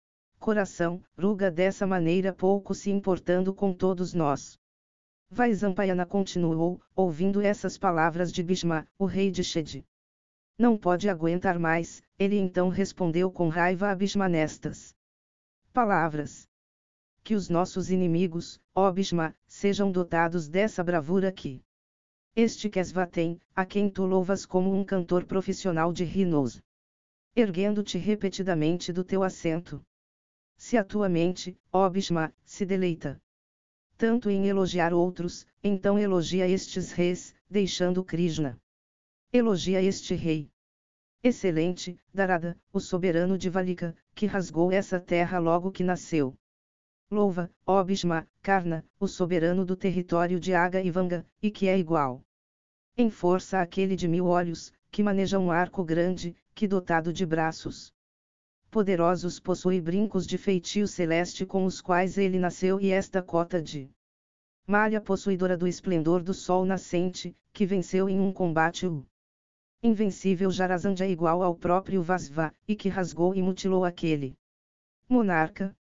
coração, ruga dessa maneira pouco se importando com todos nós. Vaisampayana continuou, ouvindo essas palavras de Bhishma, o rei de Shed. Não pode aguentar mais, ele então respondeu com raiva a Bhishma nestas palavras. Que os nossos inimigos, ó Bhishma, sejam dotados dessa bravura que este Kesva tem, a quem tu louvas como um cantor profissional de hinos. Erguendo-te repetidamente do teu assento. Se a tua mente, ó Bhishma, se deleita tanto em elogiar outros, então elogia estes reis, deixando Krishna. Elogia este rei. Excelente, Darada, o soberano de Valika, que rasgou essa terra logo que nasceu. Louva, ó Bhishma, Karna, o soberano do território de Aga e Vanga, e que é igual em força àquele de 1000 olhos, que maneja um arco grande, que dotado de braços poderosos possui brincos de feitio celeste com os quais ele nasceu e esta cota de malha possuidora do esplendor do sol nascente, que venceu em um combate o invencível Jarasandha igual ao próprio Vasva, e que rasgou e mutilou aquele monarca.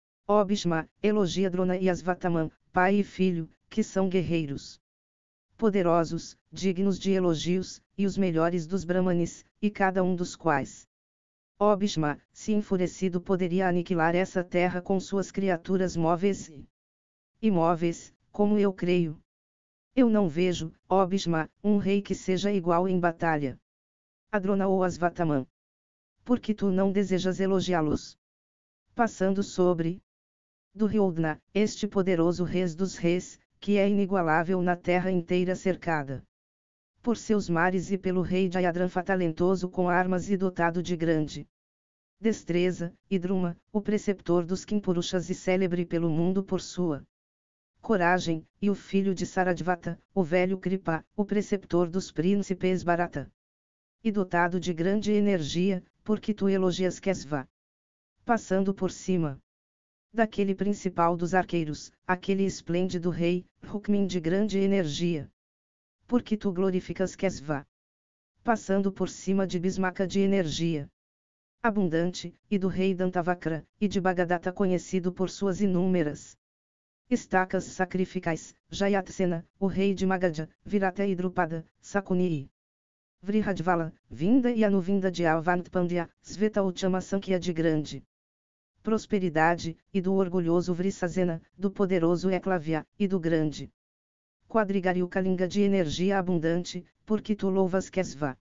Ó Bhishma, elogia Drona e Asvataman, pai e filho, que são guerreiros poderosos, dignos de elogios, e os melhores dos Brahmanes, e cada um dos quais ó Bhishma, se enfurecido poderia aniquilar essa terra com suas criaturas móveis e imóveis, como eu creio. Eu não vejo, ó Bhishma, um rei que seja igual em batalha a Drona ou Asvataman. Porque tu não desejas elogiá-los? Passando sobre Duryodhana, este poderoso reis dos reis, que é inigualável na terra inteira cercada por seus mares e pelo rei Jayadratha talentoso com armas e dotado de grande destreza, e Druma, o preceptor dos Kimpurushas e célebre pelo mundo por sua coragem, e o filho de Saradvata, o velho Kripa, o preceptor dos príncipes Bharata. E dotado de grande energia, porque tu elogias Kesva. Passando por cima daquele principal dos arqueiros, aquele esplêndido rei, Rukmin de grande energia. Porque tu glorificas Kesva. Passando por cima de Bhismaka de energia abundante, e do rei Dantavakra, e de Bhagadata conhecido por suas inúmeras estacas sacrificais, Jayatsena, o rei de Magadha, Virata e Drupada, Sakuni e Vrihadvala, vinda e anuvinda de Avantpandya, Sveta Uchama Sankhya de grande prosperidade, e do orgulhoso Vrisasena, do poderoso Eklavya, e do grande quadrigário Kalinga de energia abundante, porque tu louvas Kesva.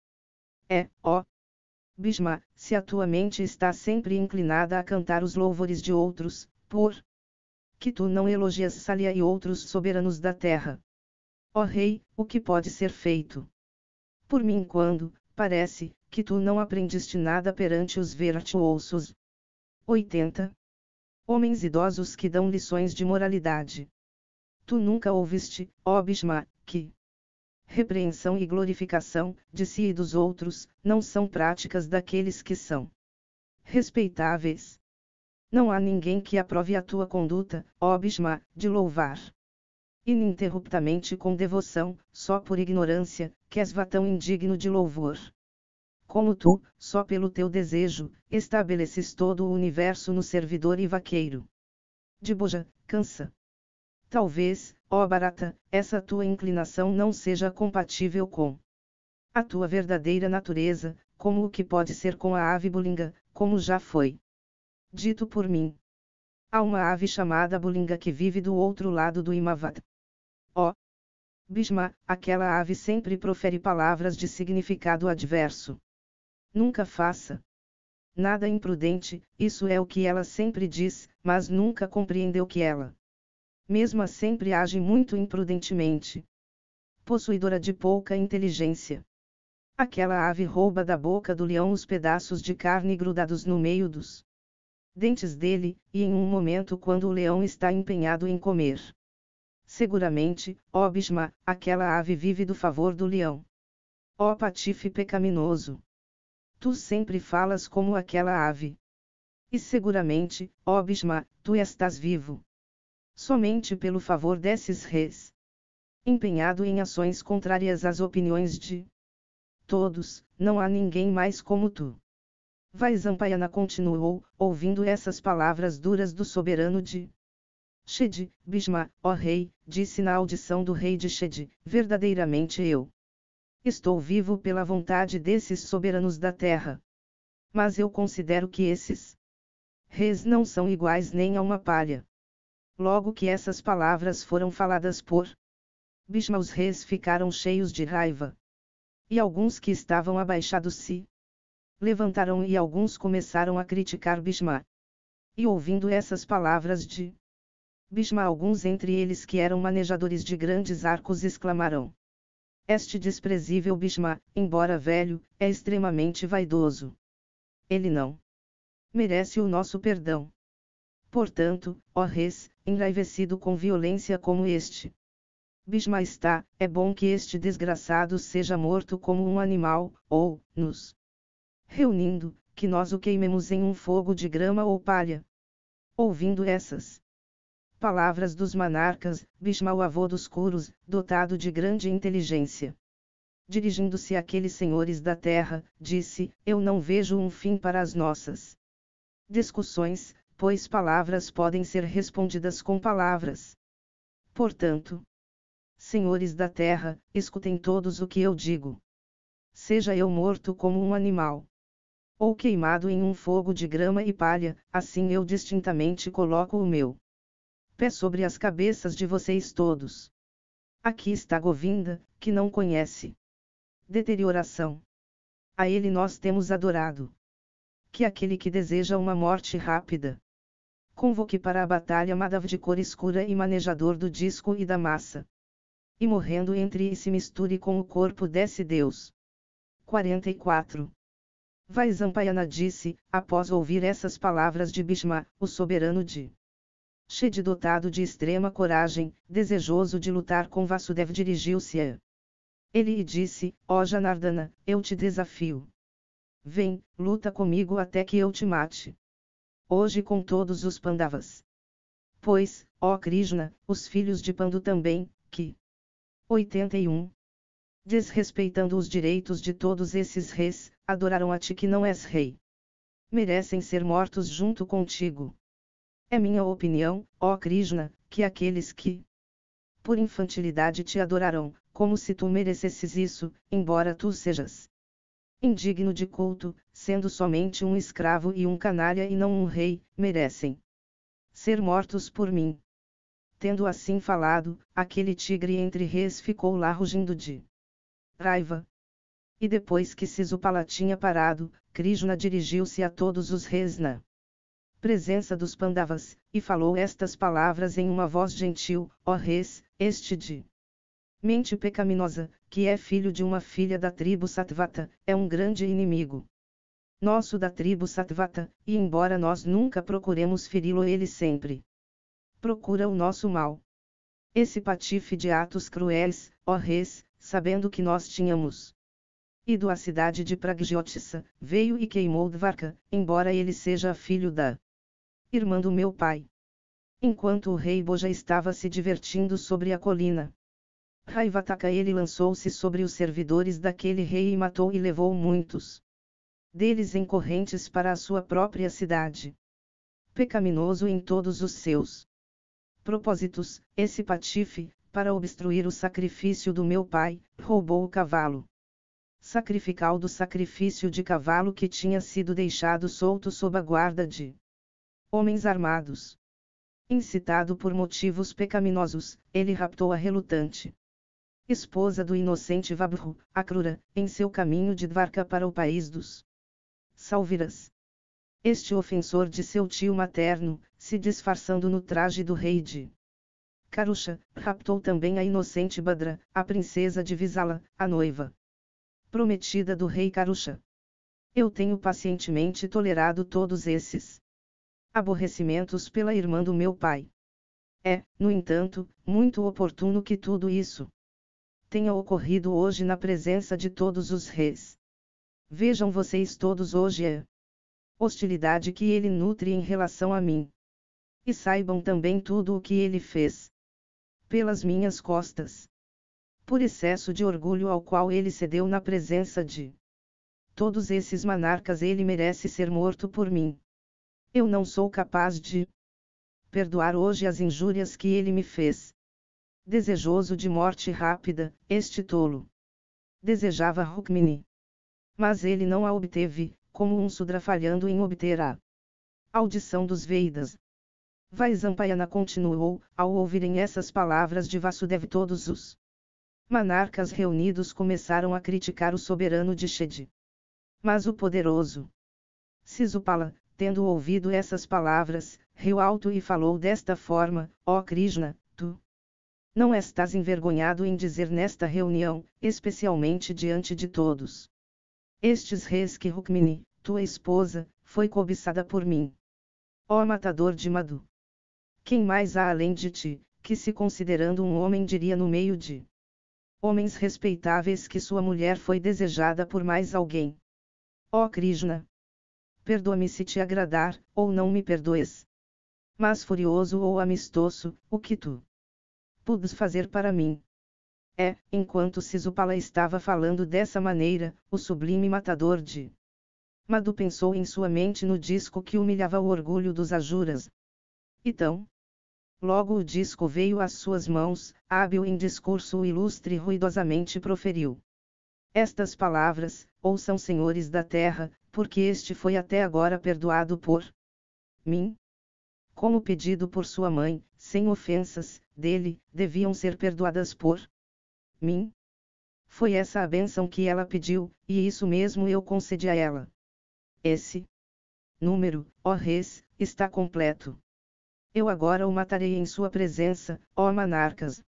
Ó Bhishma, se a tua mente está sempre inclinada a cantar os louvores de outros, por que tu não elogias Salya e outros soberanos da terra? Ó rei, o que pode ser feito por mim quando, parece, que tu não aprendeste nada perante os virtuosos? 80. Homens idosos que dão lições de moralidade. Tu nunca ouviste, ó Bhishma, que repreensão e glorificação, de si e dos outros, não são práticas daqueles que são respeitáveis. Não há ninguém que aprove a tua conduta, ó Bhishma, de louvar ininterruptamente com devoção, só por ignorância, que és tão indigno de louvor. Como tu, só pelo teu desejo, estabeleces todo o universo no servidor e vaqueiro de Boja, cansa. Talvez, ó Bharata, essa tua inclinação não seja compatível com a tua verdadeira natureza, como o que pode ser com a ave bulinga, como já foi dito por mim. Há uma ave chamada bulinga que vive do outro lado do Himavata. Ó Bhishma, aquela ave sempre profere palavras de significado adverso. Nunca faça nada imprudente, isso é o que ela sempre diz, mas nunca compreendeu que ela mesma sempre age muito imprudentemente. Possuidora de pouca inteligência. Aquela ave rouba da boca do leão os pedaços de carne grudados no meio dos dentes dele, e em um momento quando o leão está empenhado em comer. Seguramente, ó Bhishma, aquela ave vive do favor do leão. Ó patife pecaminoso! Tu sempre falas como aquela ave. E seguramente, ó Bhishma, tu estás vivo somente pelo favor desses reis, empenhado em ações contrárias às opiniões de todos, não há ninguém mais como tu. Vaisampayana continuou, ouvindo essas palavras duras do soberano de Shed, Bhishma, ó rei, disse na audição do rei de Shed, verdadeiramente eu estou vivo pela vontade desses soberanos da terra. Mas eu considero que esses reis não são iguais nem a uma palha. Logo que essas palavras foram faladas por Bhishma, os reis ficaram cheios de raiva. E alguns que estavam abaixados se levantaram e alguns começaram a criticar Bhishma. E ouvindo essas palavras de Bhishma, alguns entre eles que eram manejadores de grandes arcos exclamaram: este desprezível Bhishma, embora velho, é extremamente vaidoso. Ele não merece o nosso perdão. Portanto, ó reis, enraivecido com violência como este Bhishma está, é bom que este desgraçado seja morto como um animal, ou, nos reunindo, que nós o queimemos em um fogo de grama ou palha. Ouvindo essas palavras dos monarcas, Bhishma, o avô dos Kurus, dotado de grande inteligência, dirigindo-se àqueles senhores da terra, disse: eu não vejo um fim para as nossas discussões, pois palavras podem ser respondidas com palavras. Portanto, senhores da terra, escutem todos o que eu digo. Seja eu morto como um animal, ou queimado em um fogo de grama e palha, assim eu distintamente coloco o meu pé sobre as cabeças de vocês todos. Aqui está Govinda, que não conhece deterioração. A ele nós temos adorado. Que aquele que deseja uma morte rápida convoque para a batalha Madhav de cor escura e manejador do disco e da massa. E morrendo entre e se misture com o corpo desse Deus. 44. Vaisampayana disse, após ouvir essas palavras de Bhishma, o soberano de Shed, dotado de extrema coragem, desejoso de lutar com Vasudeva, dirigiu-se a ele e disse: ó Janardana, eu te desafio. Vem, luta comigo até que eu te mate. Hoje com todos os Pandavas. Pois, ó Krishna, os filhos de Pandu também, que 81. Desrespeitando os direitos de todos esses reis, adoraram a ti que não és rei. Merecem ser mortos junto contigo. É minha opinião, ó Krishna, que aqueles que por infantilidade te adorarão, como se tu merecesses isso, embora tu sejas indigno de culto, sendo somente um escravo e um canalha e não um rei, merecem ser mortos por mim. Tendo assim falado, aquele tigre entre reis ficou lá rugindo de raiva. E depois que Sisupala tinha parado, Krishna dirigiu-se a todos os reis na presença dos Pandavas, e falou estas palavras em uma voz gentil: ó reis, este de mente pecaminosa, que é filho de uma filha da tribo Satvata, é um grande inimigo nosso da tribo Satvata, e embora nós nunca procuremos feri-lo, ele sempre procura o nosso mal. Esse patife de atos cruéis, ó reis, sabendo que nós tínhamos ido à cidade de Pragjotissa, veio e queimou Dvarka, embora ele seja filho da irmã do meu pai. Enquanto o rei Boja estava se divertindo sobre a colina Raivataka, ele lançou-se sobre os servidores daquele rei e matou e levou muitos deles em correntes para a sua própria cidade. Pecaminoso em todos os seus propósitos, esse patife, para obstruir o sacrifício do meu pai, roubou o cavalo sacrificial do sacrifício de cavalo que tinha sido deixado solto sob a guarda de homens armados. Incitado por motivos pecaminosos, ele raptou a relutante esposa do inocente Vabhu, Akrura, em seu caminho de Dvarka para o país dos Salviras. Este ofensor de seu tio materno, se disfarçando no traje do rei de Karusha, raptou também a inocente Badra, a princesa de Visala, a noiva prometida do rei Karusha. Eu tenho pacientemente tolerado todos esses aborrecimentos pela irmã do meu pai. É, no entanto, muito oportuno que tudo isso tenha ocorrido hoje na presença de todos os reis. Vejam vocês todos hoje a hostilidade que ele nutre em relação a mim. E saibam também tudo o que ele fez pelas minhas costas. Por excesso de orgulho ao qual ele cedeu na presença de todos esses monarcas ele merece ser morto por mim. Eu não sou capaz de perdoar hoje as injúrias que ele me fez. Desejoso de morte rápida, este tolo desejava Rukmini. Mas ele não a obteve, como um Sudra falhando em obter a audição dos Vedas. Vaisampayana continuou, ao ouvirem essas palavras de Vasudeva, todos os monarcas reunidos começaram a criticar o soberano de Shedi. Mas o poderoso Sisupala, tendo ouvido essas palavras, riu alto e falou desta forma: ó Krishna, tu não estás envergonhado em dizer nesta reunião, especialmente diante de todos estes reis, que Rukmini, tua esposa, foi cobiçada por mim. Ó matador de Madhu! Quem mais há além de ti, que se considerando um homem diria no meio de homens respeitáveis que sua mulher foi desejada por mais alguém? Ó Krishna! Perdoa-me se te agradar, ou não me perdoes. Mas furioso ou amistoso, o que tu pudes fazer para mim? Enquanto Sisupala estava falando dessa maneira, o sublime matador de Madhu pensou em sua mente no disco que humilhava o orgulho dos Ajuras. Então, logo o disco veio às suas mãos, hábil em discurso, o ilustre ruidosamente proferiu estas palavras: ouçam, senhores da terra, porque este foi até agora perdoado por mim. Como pedido por sua mãe, sem ofensas dele, deviam ser perdoadas por mim. Foi essa a bênção que ela pediu, e isso mesmo eu concedi a ela. Esse número, ó reis, está completo. Eu agora o matarei em sua presença, ó monarcas.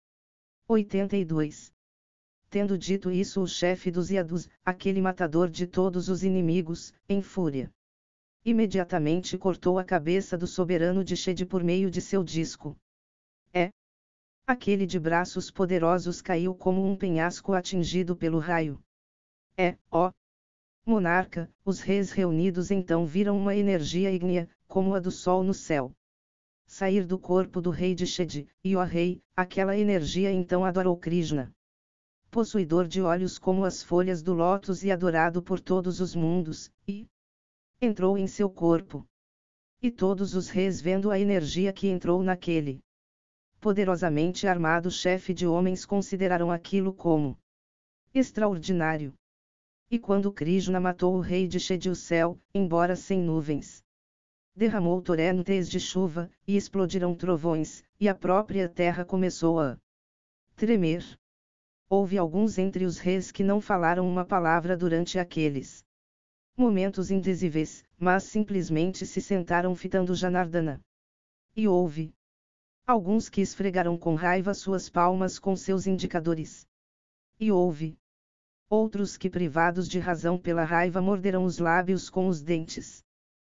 82. Tendo dito isso, o chefe dos Yadus, aquele matador de todos os inimigos, em fúria, imediatamente cortou a cabeça do soberano de Shedi por meio de seu disco. Aquele de braços poderosos caiu como um penhasco atingido pelo raio. Ó monarca, os reis reunidos então viram uma energia ígnea, como a do sol no céu, sair do corpo do rei de Shedi, e ó rei, aquela energia então adorou Krishna, possuidor de olhos como as folhas do lótus e adorado por todos os mundos, e entrou em seu corpo. E todos os reis, vendo a energia que entrou naquele poderosamente armado chefe de homens, consideraram aquilo como extraordinário. E quando Krishna matou o rei de Shedi, o céu, embora sem nuvens, derramou torrentes de chuva, e explodiram trovões, e a própria terra começou a tremer. Houve alguns entre os reis que não falaram uma palavra durante aqueles momentos indizíveis, mas simplesmente se sentaram fitando Janardana. E houve alguns que esfregaram com raiva suas palmas com seus indicadores. E houve outros que, privados de razão pela raiva, morderam os lábios com os dentes.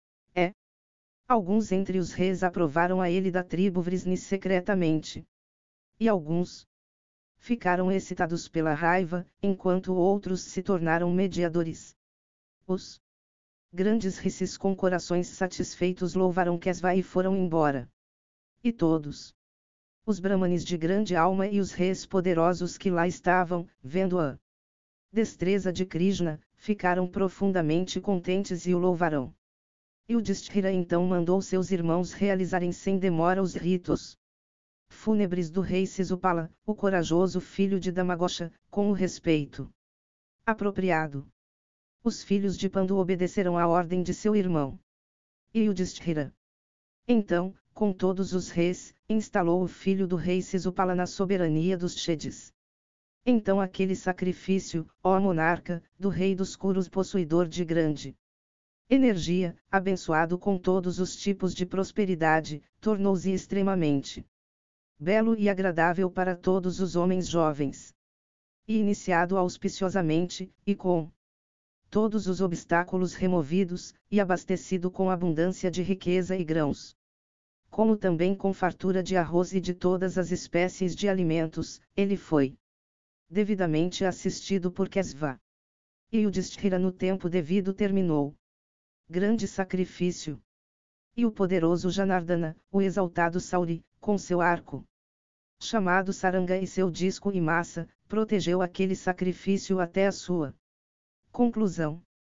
Alguns entre os reis aprovaram a ele da tribo Vrisni secretamente. E alguns ficaram excitados pela raiva, enquanto outros se tornaram mediadores. Os grandes rishis com corações satisfeitos louvaram Kesva e foram embora. E todos os brahmanes de grande alma e os reis poderosos que lá estavam, vendo a destreza de Krishna, ficaram profundamente contentes e o louvarão. Yudhishthira então mandou seus irmãos realizarem sem demora os ritos fúnebres do rei Sisupala, o corajoso filho de Damagosha, com o respeito apropriado. Os filhos de Pandu obedeceram à ordem de seu irmão. E Yudhishthira então, com todos os reis, instalou o filho do rei Sisupala na soberania dos Shedis. Então aquele sacrifício, ó monarca, do rei dos Kurus, possuidor de grande energia, abençoado com todos os tipos de prosperidade, tornou-se extremamente belo e agradável para todos os homens jovens. E iniciado auspiciosamente, e com todos os obstáculos removidos, e abastecido com abundância de riqueza e grãos, como também com fartura de arroz e de todas as espécies de alimentos, ele foi devidamente assistido por Kesva. E Yudhishthira no tempo devido terminou grande sacrifício. E o poderoso Janardana, o exaltado Sauri, com seu arco chamado Saranga e seu disco e massa, protegeu aquele sacrifício até a sua conclusão.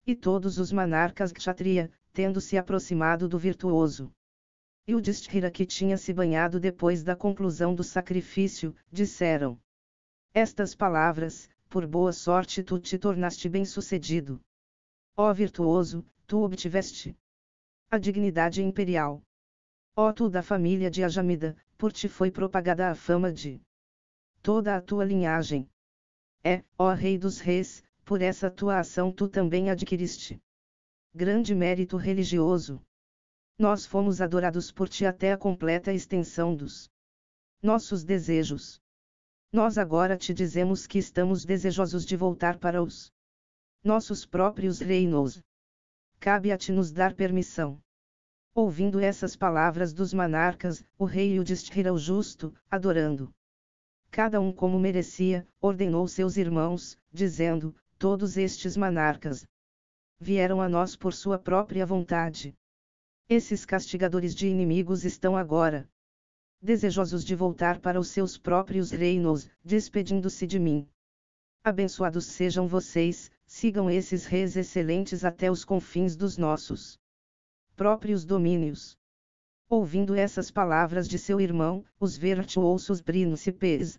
E todos os monarcas kshatriya, tendo se aproximado do virtuoso Yudhishthira, que tinha se banhado depois da conclusão do sacrifício, disseram estas palavras: por boa sorte tu te tornaste bem-sucedido. Ó virtuoso, tu obtiveste a dignidade imperial. Ó tu da família de Ajamida, por ti foi propagada a fama de toda a tua linhagem. Ó Rei dos Reis, por essa tua ação tu também adquiriste grande mérito religioso. Nós fomos adorados por ti até a completa extensão dos nossos desejos. Nós agora te dizemos que estamos desejosos de voltar para os nossos próprios reinos. Cabe a ti nos dar permissão. Ouvindo essas palavras dos monarcas, o rei Yudhishthira o justo, adorando cada um como merecia, ordenou seus irmãos, dizendo: todos estes monarcas vieram a nós por sua própria vontade. Esses castigadores de inimigos estão agora desejosos de voltar para os seus próprios reinos, despedindo-se de mim. Abençoados sejam vocês, sigam esses reis excelentes até os confins dos nossos próprios domínios. Ouvindo essas palavras de seu irmão, os virtuosos príncipes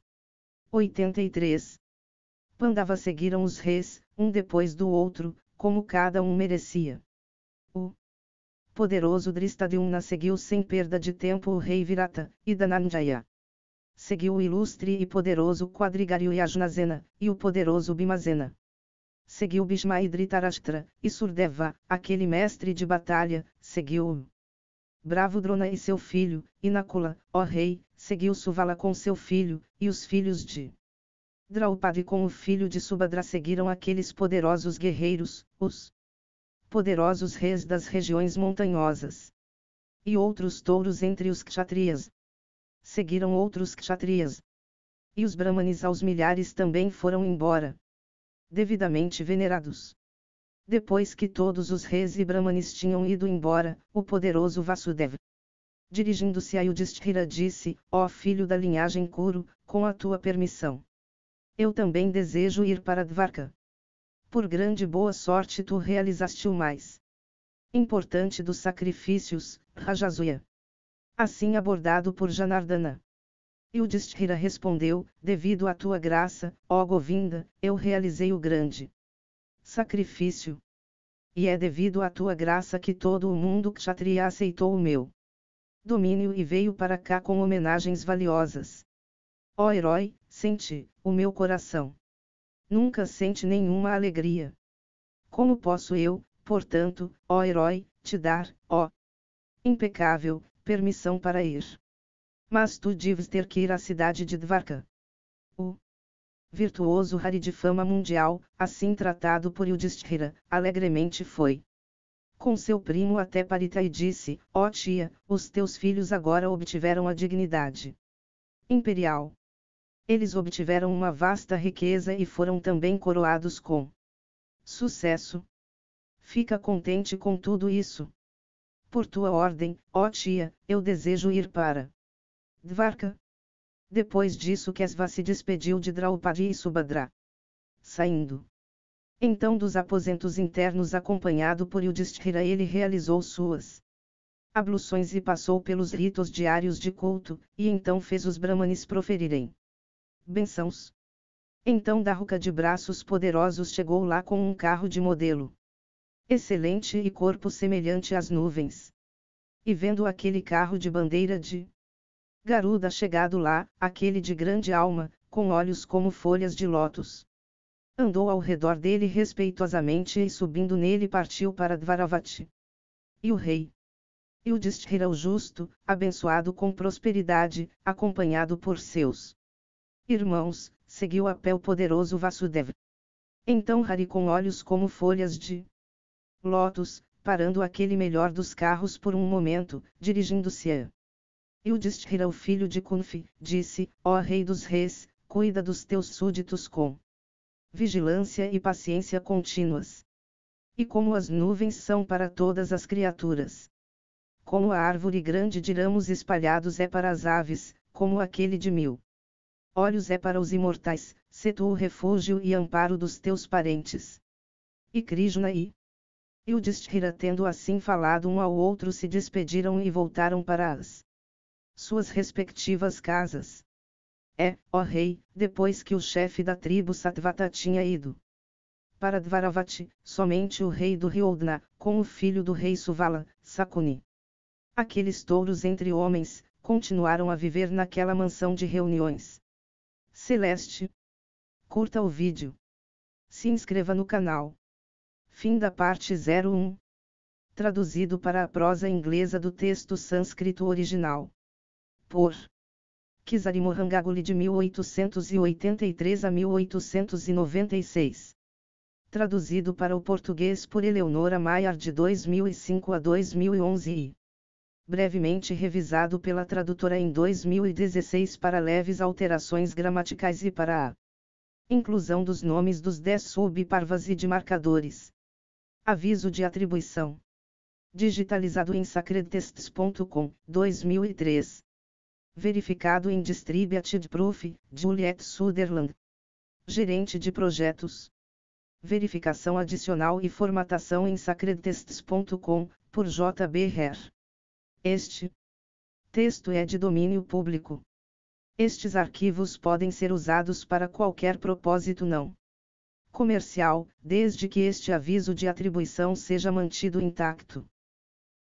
83. Pandava seguiram os reis, um depois do outro, como cada um merecia. O poderoso Drishtadyumna seguiu sem perda de tempo o rei Virata, e Dhananjaya. Seguiu o ilustre e poderoso quadrigário Yajnasena, e o poderoso Bhimasena. Seguiu Bhishma e Dhritarashtra, e Surdeva, aquele mestre de batalha, seguiu o bravo Drona e seu filho, e Nakula, ó rei, seguiu Suvala com seu filho, e os filhos de Draupadi com o filho de Subhadra seguiram aqueles poderosos guerreiros, os poderosos reis das regiões montanhosas. E outros touros entre os kshatriyas. Seguiram outros kshatriyas. E os brahmanes aos milhares também foram embora, devidamente venerados. Depois que todos os reis e brahmanes tinham ido embora, o poderoso Vasudeva, dirigindo-se a Yudhishthira, disse: ó filho da linhagem Kuru, com a tua permissão, eu também desejo ir para Dvarka. Por grande boa sorte tu realizaste o mais importante dos sacrifícios, Rajasuya. Assim abordado por Janardana. Yudhishthira respondeu: devido à tua graça, ó Govinda, eu realizei o grande sacrifício. E é devido à tua graça que todo o mundo kshatriya aceitou o meu domínio e veio para cá com homenagens valiosas. Ó herói, sente, o meu coração nunca sente nenhuma alegria. Como posso eu, portanto, ó herói, te dar, ó impecável, permissão para ir? Mas tu deves ter que ir à cidade de Dvarka. O virtuoso Hari de fama mundial, assim tratado por Yudhishthira, alegremente foi com seu primo até Parita e disse: ó tia, os teus filhos agora obtiveram a dignidade imperial. Eles obtiveram uma vasta riqueza e foram também coroados com sucesso. Fica contente com tudo isso. Por tua ordem, ó tia, eu desejo ir para Dvarka. Depois disso Kesva se despediu de Draupadi e Subhadra, saindo então dos aposentos internos acompanhado por Yudhishthira, ele realizou suas abluções e passou pelos ritos diários de culto, e então fez os brahmanes proferirem bênçãos. Então Daruka de braços poderosos chegou lá com um carro de modelo excelente e corpo semelhante às nuvens. E vendo aquele carro de bandeira de Garuda chegado lá, aquele de grande alma, com olhos como folhas de lótus, andou ao redor dele respeitosamente e subindo nele partiu para Dvaravati. E o rei Yudhishthira o justo, abençoado com prosperidade, acompanhado por seus irmãos, seguiu a pé o poderoso Vasudeva. Então Hari com olhos como folhas de lótus, parando aquele melhor dos carros por um momento, dirigindo-se a Yudhishthira o filho de Kunfi, disse: ó rei dos reis, cuida dos teus súditos com vigilância e paciência contínuas. E como as nuvens são para todas as criaturas, como a árvore grande de ramos espalhados é para as aves, como aquele de 1000 olhos é para os imortais, sê tu o refúgio e amparo dos teus parentes. E Krishna e Yudhishthira, tendo assim falado um ao outro, se despediram e voltaram para as suas respectivas casas. Ó rei, depois que o chefe da tribo Satvata tinha ido para Dvaravati, somente o rei do Riodna, com o filho do rei Suvala, Sakuni. Aqueles touros entre homens, continuaram a viver naquela mansão de reuniões. Celeste. Curta o vídeo. Se inscreva no canal. Fim da parte 01. Traduzido para a prosa inglesa do texto sânscrito original. Por Kisari Mohangaguli, de 1883 a 1896. Traduzido para o português por Eleonora Maiar, de 2005 a 2011 e brevemente revisado pela tradutora em 2016 para leves alterações gramaticais e para a inclusão dos nomes dos 10 subparvas e de marcadores. Aviso de atribuição. Digitalizado em sacredtexts.com, 2003. Verificado em Distributed Proof, Juliette Sutherland. Gerente de projetos. Verificação adicional e formatação em sacredtexts.com, por J.B. Herr. Este texto é de domínio público. Estes arquivos podem ser usados para qualquer propósito não comercial, desde que este aviso de atribuição seja mantido intacto.